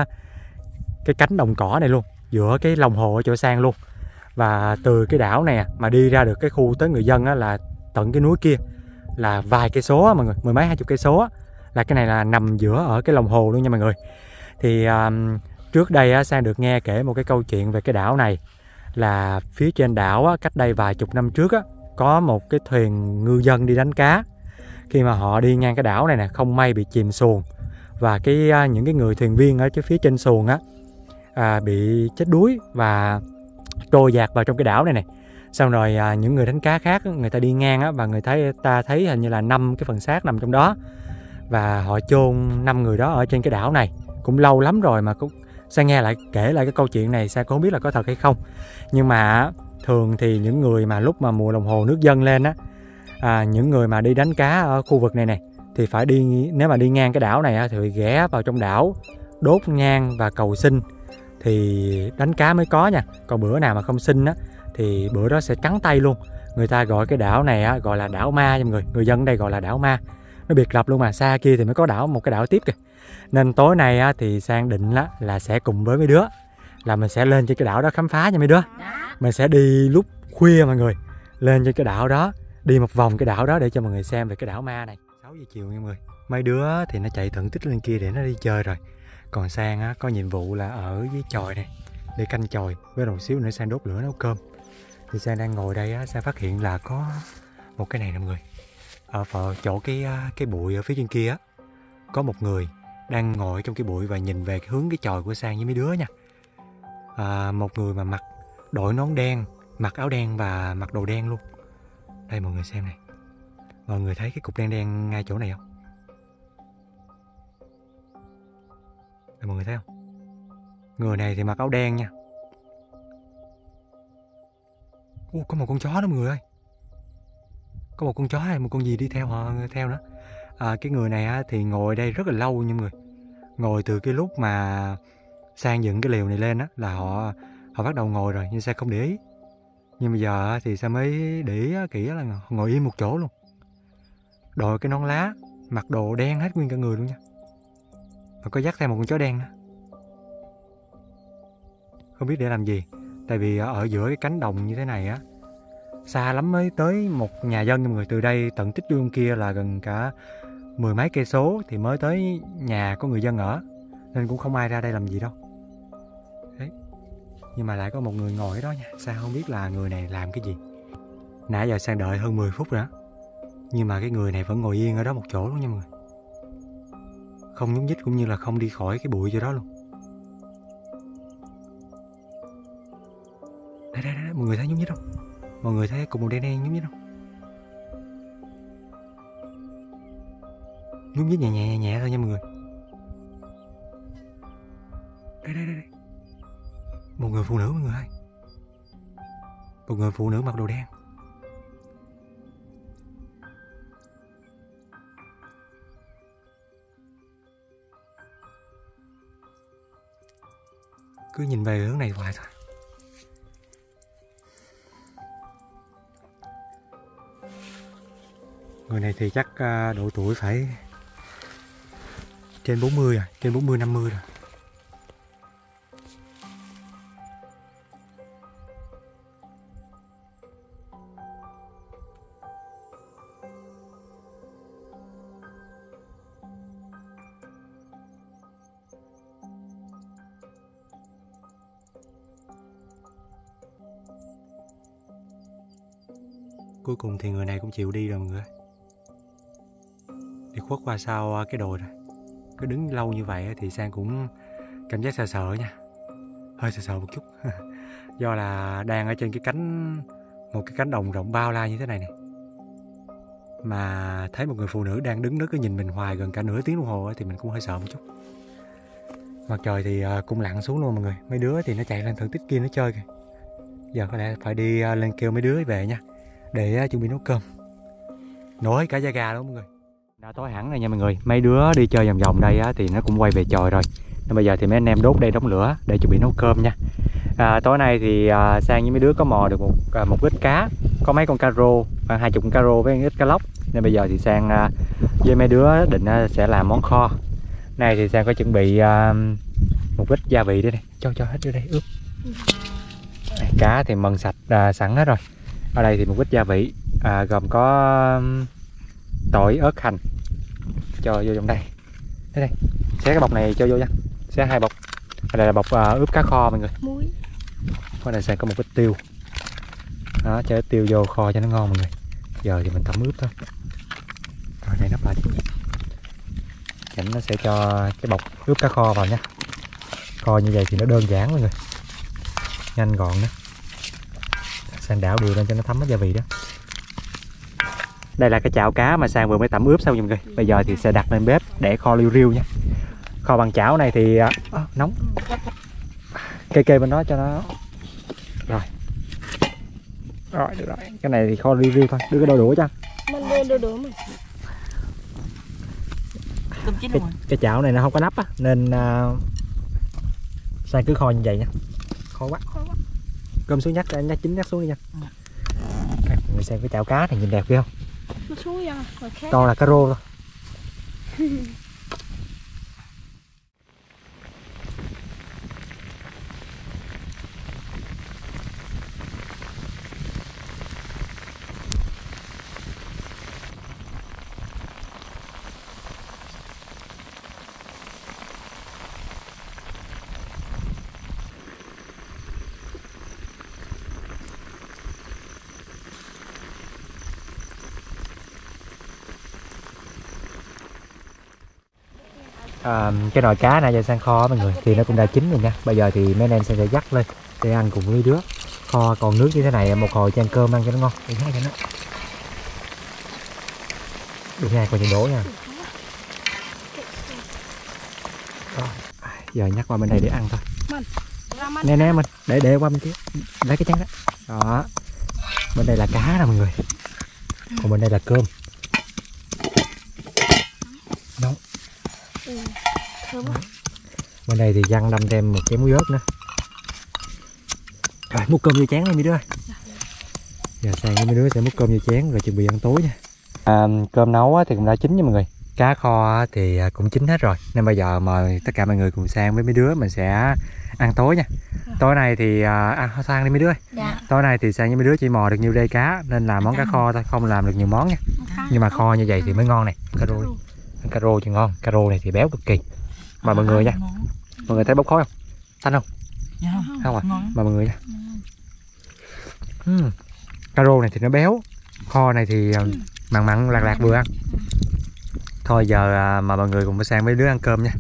A: cái cánh đồng cỏ này luôn, giữa cái lòng hồ ở chỗ Sang luôn. Và từ cái đảo này mà đi ra được cái khu tới người dân á, là tận cái núi kia là vài cây số á mọi người, 10 mấy 20 cây số á. Là cái này là nằm giữa ở cái lòng hồ luôn nha mọi người. Thì trước đây á, Sang được nghe kể một cái câu chuyện về cái đảo này. Là phía trên đảo á, cách đây vài chục năm trước á, có một cái thuyền ngư dân đi đánh cá. Khi mà họ đi ngang cái đảo này nè, không may bị chìm xuồng. Và những cái người thuyền viên ở phía trên xuồng á, bị chết đuối và trôi dạt vào trong cái đảo này nè. Xong rồi những người đánh cá khác người ta đi ngang á, và người ta thấy hình như là 5 cái phần xác nằm trong đó. Và họ chôn 5 người đó ở trên cái đảo này. Cũng lâu lắm rồi mà Sang nghe lại kể lại cái câu chuyện này, Sang cũng không biết là có thật hay không. Nhưng mà thường thì những người mà lúc mà mùa đồng hồ nước dâng lên á, những người mà đi đánh cá ở khu vực này này thì phải đi, nếu mà đi ngang cái đảo này á, thì phải ghé vào trong đảo đốt nhang và cầu xin thì đánh cá mới có nha. Còn bữa nào mà không xin á thì bữa đó sẽ trắng tay luôn. Người ta gọi cái đảo này á, gọi là đảo ma nha mọi người. Người dân ở đây gọi là đảo ma. Nó biệt lập luôn mà, xa kia thì mới có một cái đảo tiếp kìa. Nên tối nay á, thì Sang định là sẽ cùng với mấy đứa là mình sẽ lên trên cái đảo đó khám phá nha mấy đứa. Mình sẽ đi lúc khuya mọi người, lên trên cái đảo đó, đi một vòng cái đảo đó để cho mọi người xem về cái đảo ma này. 6 giờ chiều nha mọi người. Mấy đứa thì nó chạy thận tích lên kia để nó đi chơi rồi. Còn Sang á, có nhiệm vụ là ở với chòi này để canh chòi, với một xíu nữa Sang đốt lửa nấu cơm. Thì Sang đang ngồi đây á, Sang phát hiện là có một cái này nè mọi người. Ở chỗ cái bụi ở phía trên kia á, có một người đang ngồi trong cái bụi và nhìn về hướng cái chòi của Sang với mấy đứa nha. Một người mà mặc đội nón đen, mặc áo đen và mặc đồ đen luôn. Đây mọi người xem này. Mọi người thấy cái cục đen đen ngay chỗ này không? Đây, mọi người thấy không? Người này thì mặc áo đen nha. Có một con chó đó mọi người ơi. Có một con chó hay một con gì đi theo họ theo nữa. Cái người này á, thì ngồi đây rất là lâu nha mọi người. Ngồi từ cái lúc mà Sang dựng cái lều này lên á là họ bắt đầu ngồi rồi nhưng Sang không để ý. Nhưng bây giờ thì Sang mới để ý kỹ là ngồi yên một chỗ luôn. Đội cái nón lá, mặc đồ đen hết nguyên cả người luôn nha. Và có dắt theo một con chó đen nữa. Không biết để làm gì. Tại vì ở giữa cái cánh đồng như thế này á, xa lắm mới tới một nhà dân nha mọi người. Từ đây tận Tích Dương kia là gần cả 10 mấy cây số thì mới tới nhà có người dân ở. Nên cũng không ai ra đây làm gì đâu. Đấy. Nhưng mà lại có một người ngồi ở đó nha. Sang không biết là người này làm cái gì. Nãy giờ Sang đợi hơn 10 phút rồi đó. Nhưng mà cái người này vẫn ngồi yên ở đó một chỗ luôn nha mọi người. Không nhúc nhích cũng như là không đi khỏi cái bụi chỗ đó luôn. Đây, mọi người thấy nhúc nhích không? Mọi người thấy cục màu đen đen nhúc nhích không? Nhúc nhích nhẹ thôi nha mọi người. Đây. Một người phụ nữ mọi người ơi. Một người phụ nữ mặc đồ đen. Cứ nhìn về hướng này hoài thôi. Người này thì chắc độ tuổi phải trên 40 rồi, trên 40-50 rồi. Cuối cùng thì người này cũng chịu đi rồi mọi người. Đi khuất qua sau cái đồi rồi. Cứ đứng lâu như vậy thì Sang cũng cảm giác sợ nha. Hơi sợ một chút. Do là đang ở trên một cái cánh đồng rộng bao la như thế này nè. Mà thấy một người phụ nữ đang đứng đó cứ nhìn mình hoài gần cả nửa tiếng đồng hồ thì mình cũng hơi sợ một chút. Mặt trời thì cũng lặn xuống luôn mọi người. Mấy đứa thì nó chạy lên thượng tích kia nó chơi kìa. Giờ có lẽ phải đi lên kêu mấy đứa về nha. Để chuẩn bị nấu cơm. Nổi cả da gà luôn mọi người. Đã tối hẳn rồi nha mọi người. Mấy đứa đi chơi vòng vòng đây á, thì nó cũng quay về chòi rồi. Nên bây giờ thì mấy anh em đốt đây đống lửa để chuẩn bị nấu cơm nha. Tối nay thì Sang với mấy đứa có mò được một ít cá. Có mấy con caro, khoảng 20 con caro với ít cá lóc. Nên bây giờ thì Sang với mấy đứa định sẽ làm món kho. Này thì Sang có chuẩn bị một ít gia vị đây này. Cho hết vô đây ướp. Cá thì mần sạch sẵn hết rồi. Ở đây thì một ít gia vị gồm có tỏi, ớt, hành. Cho vô trong đây. Đây. Xé cái bọc này cho vô nha. Xé 2 bọc. Đây là bọc ướp cá kho mọi người. Muối. Ở đây sẽ có một ít tiêu. Đó, cho ít tiêu vô kho cho nó ngon mọi người. Giờ thì mình tẩm ướp thôi. Rồi đây nắp lại. Chỉnh nó sẽ cho cái bọc ướp cá kho vào nha. Kho như vậy thì nó đơn giản mọi người. Nhanh gọn nữa. Sang đảo đều lên cho nó thấm hết gia vị đó. Đây là cái chảo cá mà Sang vừa mới tẩm ướp xong mọi người. Bây giờ thì sẽ đặt lên bếp để kho liu riu nha. Kho bằng chảo này thì nóng. Kê bên đó cho nó. Rồi được rồi. Cái này thì kho liu riu thôi. Đưa cái đôi đũa cho.
C: Mình đưa đôi đũa mà.
A: Cái chảo này nó không có nắp á nên Sang cứ kho như vậy nha. Khó quá. Cơm xuống nhắc chín xuống đi nha. Người xem cái chảo cá này nhìn đẹp phải không?
C: Nó xuống ra,
A: toàn là caro thôi. Cái nồi cá này giờ Sang kho mọi người thì nó cũng đã chín rồi nha. Bây giờ thì mấy anh em sẽ dắt lên để ăn cùng với đứa. Kho còn nước như thế này một hồi chan cơm ăn cho nó ngon. Đừng cho nó. Đừng ngay còn chừng đổ nha. Rồi, giờ nhắc qua bên đây để ăn thôi. Nè mình để qua bên kia. Lấy cái chén đó. Đó. Bên đây là cá nè mọi người. Còn bên đây là cơm. Nóng. Bên đây thì Văn đâm thêm một cái muối ớt nữa. Rồi múc cơm vô chén đi mấy đứa. Giờ Sang với mấy đứa sẽ múc cơm vô chén rồi chuẩn bị ăn tối nha. Cơm nấu thì cũng đã chín nha mọi người. Cá kho thì cũng chín hết rồi. Nên bây giờ mời tất cả mọi người cùng Sang với mấy đứa mình sẽ ăn tối nha. Tối nay thì ăn Sang đi mấy đứa.
C: Dạ.
A: Tối nay thì Sang với mấy đứa chỉ mò được nhiêu đây cá nên làm món cá kho thôi, không làm được nhiều món nha. Nhưng mà kho như vậy thì mới ngon này. Caro đi. Ăn caro thì ngon. Caro này thì béo cực kỳ. Mà mọi người nha. Mọi người thấy bốc khói không? Thanh không? Không à? Mà mọi người nha. Caro này thì nó béo. Kho này thì mặn mặn lạc lạc vừa ăn. Thôi giờ mà mọi người cùng với Sang mấy đứa ăn cơm nha.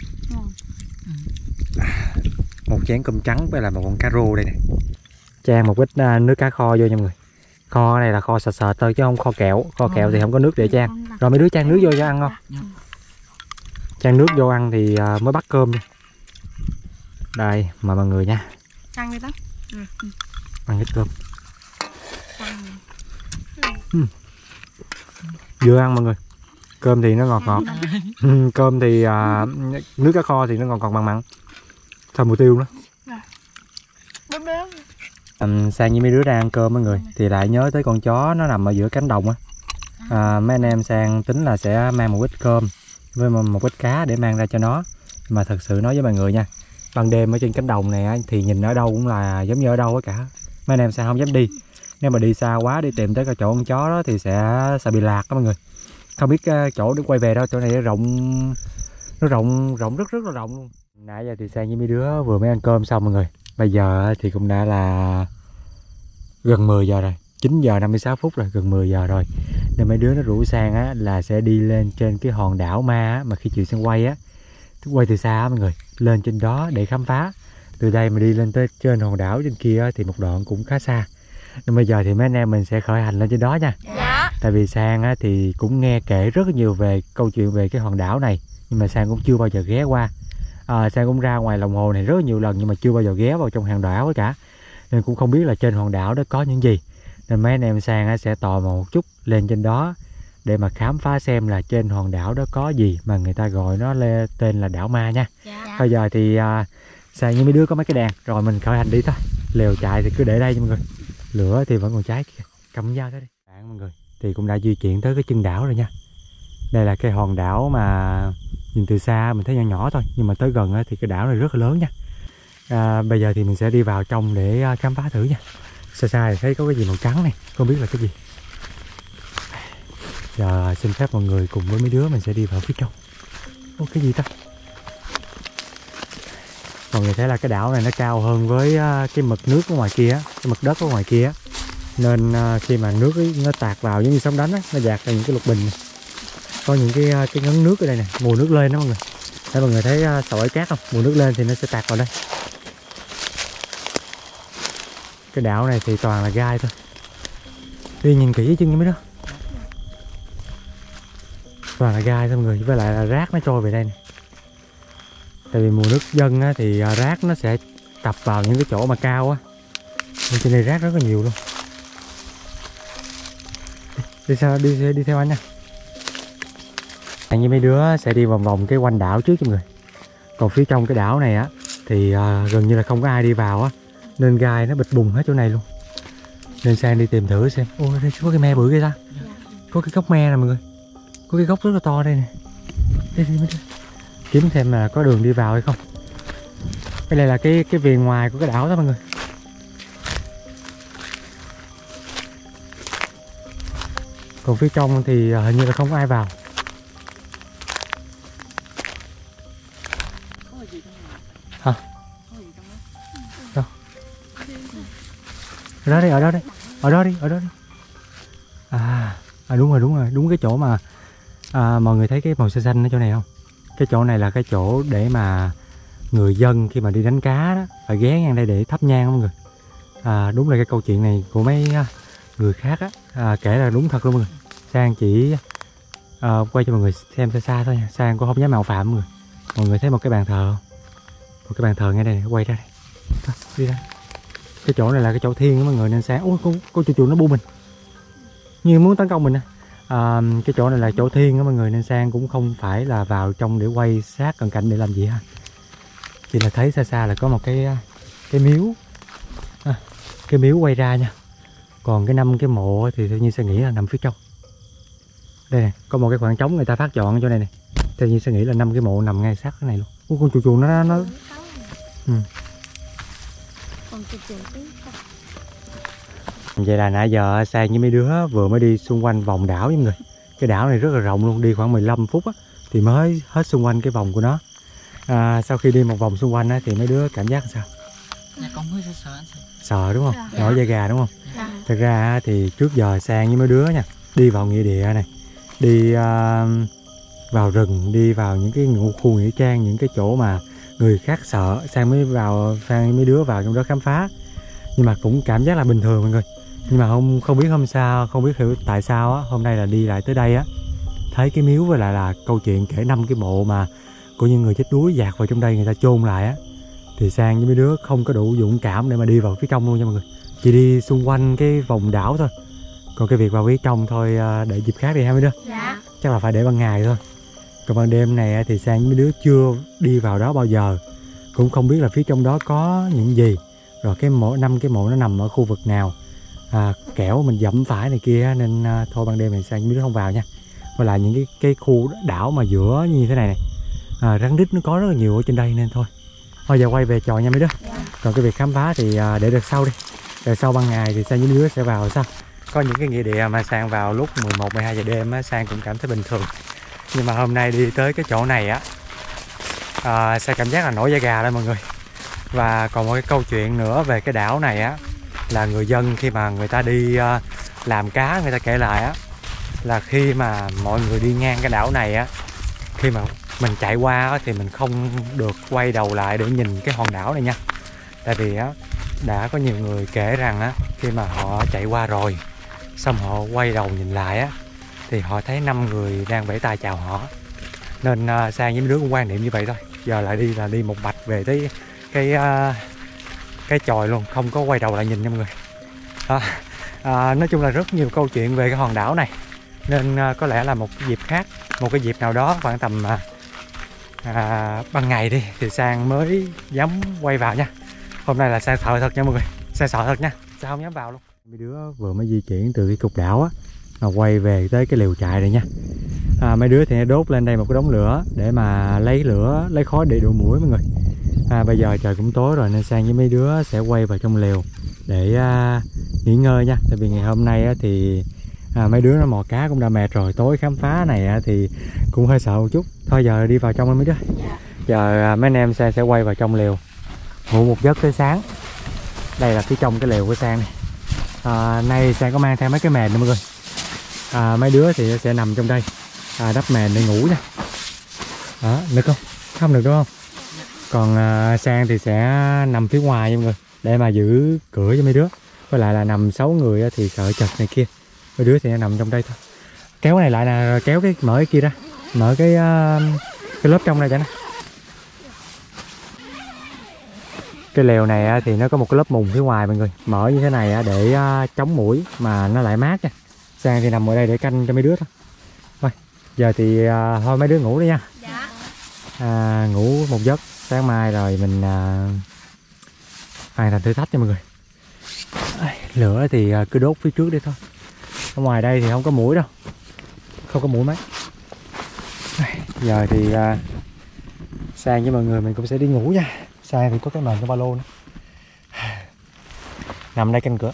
A: Một chén cơm trắng với là một con cá rô đây nè. Chan một ít nước cá kho vô nha mọi người. Kho này là kho sệt sệt thôi chứ không kho kẹo. Kho kẹo thì không có nước để chan. Rồi mấy đứa chan nước vô cho ăn không? Chan nước vô ăn thì mới bắt cơm nha. Đây mà mọi người nha.
C: Căng đi đó.
A: Ăn ít cơm. Vừa ăn mọi người. Cơm thì nó ngọt ngọt. Cơm thì nước cá kho thì nó ngọt ngọt mặn mặn. Thôi mùi tiêu nữa. Sang với mấy đứa đang ăn cơm mọi người thì lại nhớ tới con chó nó nằm ở giữa cánh đồng á. Mấy anh em Sang tính là sẽ mang một ít cơm với một ít cá để mang ra cho nó. Mà thật sự nói với mọi người nha, ban đêm ở trên cánh đồng này thì nhìn ở đâu cũng là giống như ở đâu cả. Mấy anh em Sang không dám đi. Nếu mà đi xa quá đi tìm tới cái chỗ con chó đó thì sẽ bị lạc đó mọi người. Không biết chỗ để quay về đâu, chỗ này nó rộng rất là rộng luôn. Nãy giờ thì Sang với mấy đứa vừa mới ăn cơm xong mọi người. Bây giờ thì cũng đã là gần 10 giờ rồi, 9 giờ 56 phút rồi, gần 10 giờ rồi. Nên mấy đứa nó rủ Sang á là sẽ đi lên trên cái hòn đảo ma á, mà khi chị Sang quay á, quay từ xa á mọi người, lên trên đó để khám phá. Từ đây mà đi lên tới trên hòn đảo trên kia thì một đoạn cũng khá xa. Nên bây giờ thì mấy anh em mình sẽ khởi hành lên trên đó nha.
C: Dạ.
A: Tại vì Sang á, thì cũng nghe kể rất là nhiều về câu chuyện về cái hòn đảo này, nhưng mà Sang cũng chưa bao giờ ghé qua. Sang cũng ra ngoài lòng hồ này rất là nhiều lần nhưng mà chưa bao giờ ghé vào trong hòn đảo ấy cả, nên cũng không biết là trên hòn đảo đó có những gì. Nên mấy anh em Sang á, sẽ tò mò một chút lên trên đó để mà khám phá xem là trên hòn đảo đó có gì mà người ta gọi nó tên là đảo ma nha.
C: Dạ.
A: Bây giờ thì Sang với mấy đứa có mấy cái đèn rồi mình khởi hành đi thôi. Lều trại thì cứ để đây nha mọi người. Lửa thì vẫn còn cháy kìa. Cầm dao tới đi. Mọi người thì cũng đã di chuyển tới cái chân đảo rồi nha. Đây là cái hòn đảo mà nhìn từ xa mình thấy nhỏ nhỏ thôi, nhưng mà tới gần thì cái đảo này rất là lớn nha. Bây giờ thì mình sẽ đi vào trong để khám phá thử nha. Xa xa thì thấy có cái gì màu trắng này, không biết là cái gì. Giờ xin phép mọi người cùng với mấy đứa mình sẽ đi vào phía trong. Ô, cái gì ta? Mọi người thấy là cái đảo này nó cao hơn với cái mực nước ở ngoài kia, cái mực đất ở ngoài kia. Nên khi mà nước nó tạt vào giống như sóng đánh nó dạt ra những cái lục bình này. Có những cái ngấn nước ở đây nè, mùa nước lên đó mọi người. Để mọi người thấy sỏi cát không? Mùa nước lên thì nó sẽ tạt vào đây. Cái đảo này thì toàn là gai thôi. Đi nhìn kỹ chân mấy đứa. Toàn là gai thôi mọi người, với lại là rác nó trôi về đây nè. Tại vì mùa nước dâng á, thì rác nó sẽ tập vào những cái chỗ mà cao á. Nên trên đây rác rất là nhiều luôn. Đi theo anh nha. Như mấy đứa sẽ đi vòng vòng cái quanh đảo trước cho mọi người. Còn phía trong cái đảo này á thì gần như là không có ai đi vào á, nên gai nó bịch bùng hết chỗ này luôn. Nên Sang đi tìm thử xem. Ôi đây có cái me bự kia ta. Có cái gốc me nè mọi người. Có cái gốc rất là to đây nè. Đi mấy đứa. Kiếm xem là có đường đi vào hay không. Đây là cái viền ngoài của cái đảo đó mọi người. Còn phía trong thì hình như là không có ai vào. Hả? Đâu? Ở đó đi. Đúng rồi. Đúng cái chỗ mà mọi người thấy cái màu xanh xanh ở chỗ này không? Cái chỗ này là cái chỗ để mà người dân khi mà đi đánh cá đó phải ghé ngang đây để thắp nhang đó mọi người. Đúng là cái câu chuyện này của mấy người khác á kể là đúng thật luôn mọi người. Sang chỉ quay cho mọi người xem xa xa thôi nha. Sang cũng không dám mạo phạm mọi người. Mọi người thấy một cái bàn thờ không? Một cái bàn thờ ngay đây này, quay ra đây. Thôi, đi ra. Cái chỗ này là cái chỗ thiên của mọi người nên Sang. Ôi con chuột nó bu mình như muốn tấn công mình á. Cái chỗ này là chỗ thiên của mọi người nên Sang cũng không phải là vào trong để quay sát cận cảnh để làm gì ha. Chỉ là thấy xa xa là có một cái miếu, cái miếu quay ra nha. Còn cái 5 cái mộ thì tự nhiên sẽ nghĩ là nằm phía trong. Đây này, có một cái khoảng trống người ta phát dọn ở chỗ này này. Tự nhiên sẽ nghĩ là 5 cái mộ nằm ngay sát cái này luôn. Ủa, con chuột nó Vậy là nãy giờ Sang với mấy đứa vừa mới đi xung quanh vòng đảo với mọi người. Cái đảo này rất là rộng luôn, đi khoảng 15 phút á, thì mới hết xung quanh cái vòng của nó. Sau khi đi một vòng xung quanh á, thì mấy đứa cảm giác sao?
B: Dạ, con hơi sợ.
A: Sợ đúng không?
C: Dạ.
A: Nổi da gà đúng không?
C: Dạ.
A: Thật ra thì trước giờ Sang với mấy đứa nha, đi vào nghĩa địa này, đi vào rừng, đi vào những cái khu nghĩa trang, những cái chỗ mà người khác sợ, Sang với mấy đứa vào trong đó khám phá. Nhưng mà cũng cảm giác là bình thường mọi người. Nhưng mà không biết hôm sau, không biết hiểu tại sao á, hôm nay là đi lại tới đây á, thấy cái miếu với lại là câu chuyện kể 5 cái mộ mà của những người chết đuối dạt vào trong đây người ta chôn lại á, thì Sang với mấy đứa không có đủ dũng cảm để mà đi vào phía trong luôn nha mọi người. Chỉ đi xung quanh cái vòng đảo thôi. Còn cái việc vào phía trong thôi để dịp khác đi ha mấy đứa.
C: Dạ.
A: Chắc là phải để ban ngày thôi. Còn ban đêm này thì Sang với mấy đứa chưa đi vào đó bao giờ, cũng không biết là phía trong đó có những gì, rồi cái 5 cái mộ nó nằm ở khu vực nào, kẻo mình dẫm phải này kia, nên thôi ban đêm này Sang mấy đứa không vào nha. Với lại những cái khu đảo mà giữa như thế này này, rắn rít nó có rất là nhiều ở trên đây nên thôi giờ quay về trò nha mấy đứa. Còn cái việc khám phá thì để đợt sau đi. Đợt sau ban ngày thì Sang với mấy đứa sẽ vào sao. Có những cái nghĩa địa mà Sang vào lúc 11-12 giờ đêm á, Sang cũng cảm thấy bình thường. Nhưng mà hôm nay đi tới cái chỗ này á, Sang cảm giác là nổi da gà lên mọi người. Và còn một cái câu chuyện nữa về cái đảo này á, là người dân khi mà người ta đi làm cá, người ta kể lại á, là khi mà mọi người đi ngang cái đảo này á, khi mà mình chạy qua á, thì mình không được quay đầu lại để nhìn cái hòn đảo này nha. Tại vì á, đã có nhiều người kể rằng á, khi mà họ chạy qua rồi xong họ quay đầu nhìn lại á, thì họ thấy 5 người đang vẫy tay chào họ. Nên Sang với mấy đứa cũng quan niệm như vậy thôi. Giờ lại đi là đi một mạch về tới cái chòi luôn, không có quay đầu lại nhìn nha mọi người. Nói chung là rất nhiều câu chuyện về cái hòn đảo này, nên có lẽ là một cái dịp khác, một cái dịp nào đó khoảng tầm ban ngày đi thì Sang mới dám quay vào nha. Hôm nay là Sang sợ thật nha mọi người, Sang sợ thật nha, Sang không dám vào luôn. Mấy đứa vừa mới di chuyển từ cái cục đảo á mà quay về tới cái lều trại này nha. Mấy đứa thì đốt lên đây một cái đống lửa để mà lấy lửa, lấy khói để đuổi muỗi mọi người. Bây giờ trời cũng tối rồi nên Sang với mấy đứa sẽ quay vào trong lều để nghỉ ngơi nha. Tại vì ngày hôm nay thì mấy đứa nó mò cá cũng đã mệt rồi, tối khám phá này thì cũng hơi sợ một chút. Thôi giờ đi vào trong thôi mấy đứa. Giờ mấy anh em Sang sẽ quay vào trong lều ngủ một giấc tới sáng. Đây là phía trong cái lều của Sang này. Nay Sang có mang theo mấy cái mền nữa mọi người. Mấy đứa thì sẽ nằm trong đây đắp mền để ngủ nha. Được không? Không được đúng không? Còn Sang thì sẽ nằm phía ngoài nha mọi người, để mà giữ cửa cho mấy đứa. Với lại là nằm 6 người thì sợ chật này kia. Mấy đứa thì nằm trong đây thôi. Kéo cái này lại nè, kéo cái mở cái kia ra, mở cái lớp trong này cho nó. Cái lều này thì nó có một cái lớp mùng phía ngoài mọi người, mở như thế này để chống muỗi mà nó lại mát nha. Sang thì nằm ở đây để canh cho mấy đứa thôi. Thôi giờ thì thôi mấy đứa ngủ đi nha. Ngủ một giấc, sáng mai rồi mình hoàn thành thử thách cho mọi người. Lửa thì cứ đốt phía trước đi thôi. Ở ngoài đây thì không có muỗi đâu, không có muỗi mấy. Giờ thì Sang với mọi người mình cũng sẽ đi ngủ nha. Sang thì có cái mền trong ba lô nữa. Nằm đây canh cửa.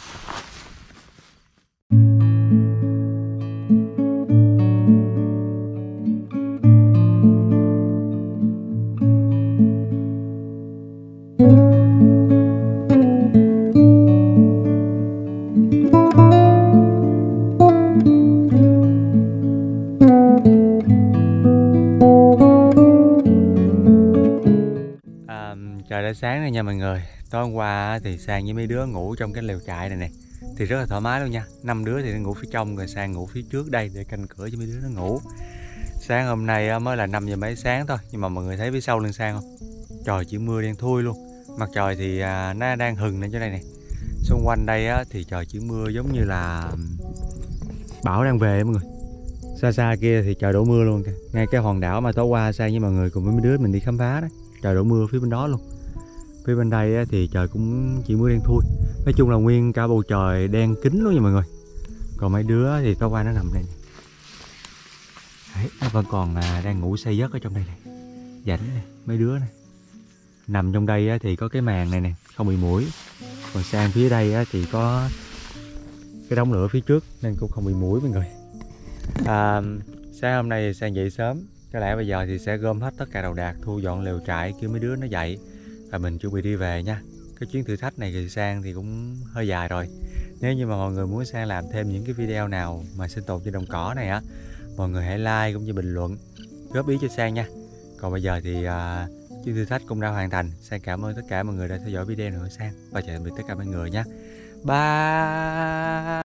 A: Trời đã sáng rồi nha mọi người. Tối hôm qua thì Sang với mấy đứa ngủ trong cái lều trại này nè, thì rất là thoải mái luôn nha. 5 đứa thì nó ngủ phía trong, rồi Sang ngủ phía trước đây để canh cửa cho mấy đứa nó ngủ. Sáng hôm nay mới là 5 giờ mấy sáng thôi, nhưng mà mọi người thấy phía sau lưng Sang không? Trời chỉ mưa đen thui luôn. Mặt trời thì nó đang hừng lên chỗ này nè. Xung quanh đây á, thì trời chỉ mưa giống như là bão đang về mọi người. Xa xa kia thì trời đổ mưa luôn kìa. Ngay cái hòn đảo mà tối qua Sang với mọi người cùng với mấy đứa mình đi khám phá đó, trời đổ mưa phía bên đó luôn. Phía bên đây á, thì trời cũng chỉ mưa đen thui. Nói chung là nguyên cả bầu trời đen kín luôn nha mọi người. Còn mấy đứa thì tối qua nó nằm đây nè. Đấy, nó vẫn còn đang ngủ say giấc ở trong đây này. Rảnh nè, mấy đứa này nằm trong đây á, thì có cái màn này nè, không bị muỗi. Còn sang phía đây á, thì có cái đống lửa phía trước nên cũng không bị muỗi mọi người. Sáng hôm nay thì Sang dậy sớm, có lẽ bây giờ thì sẽ gom hết tất cả đồ đạc, thu dọn lều trại, kêu mấy đứa nó dậy và mình chuẩn bị đi về nha. Cái chuyến thử thách này thì Sang thì cũng hơi dài rồi. Nếu như mà mọi người muốn Sang làm thêm những cái video nào mà sinh tồn trên đồng cỏ này á, mọi người hãy like cũng như bình luận góp ý cho Sang nha. Còn bây giờ thì chuyến thử thách cũng đã hoàn thành. Sang cảm ơn tất cả mọi người đã theo dõi video này của Sang và chào tạm biệt tất cả mọi người nha. Bye.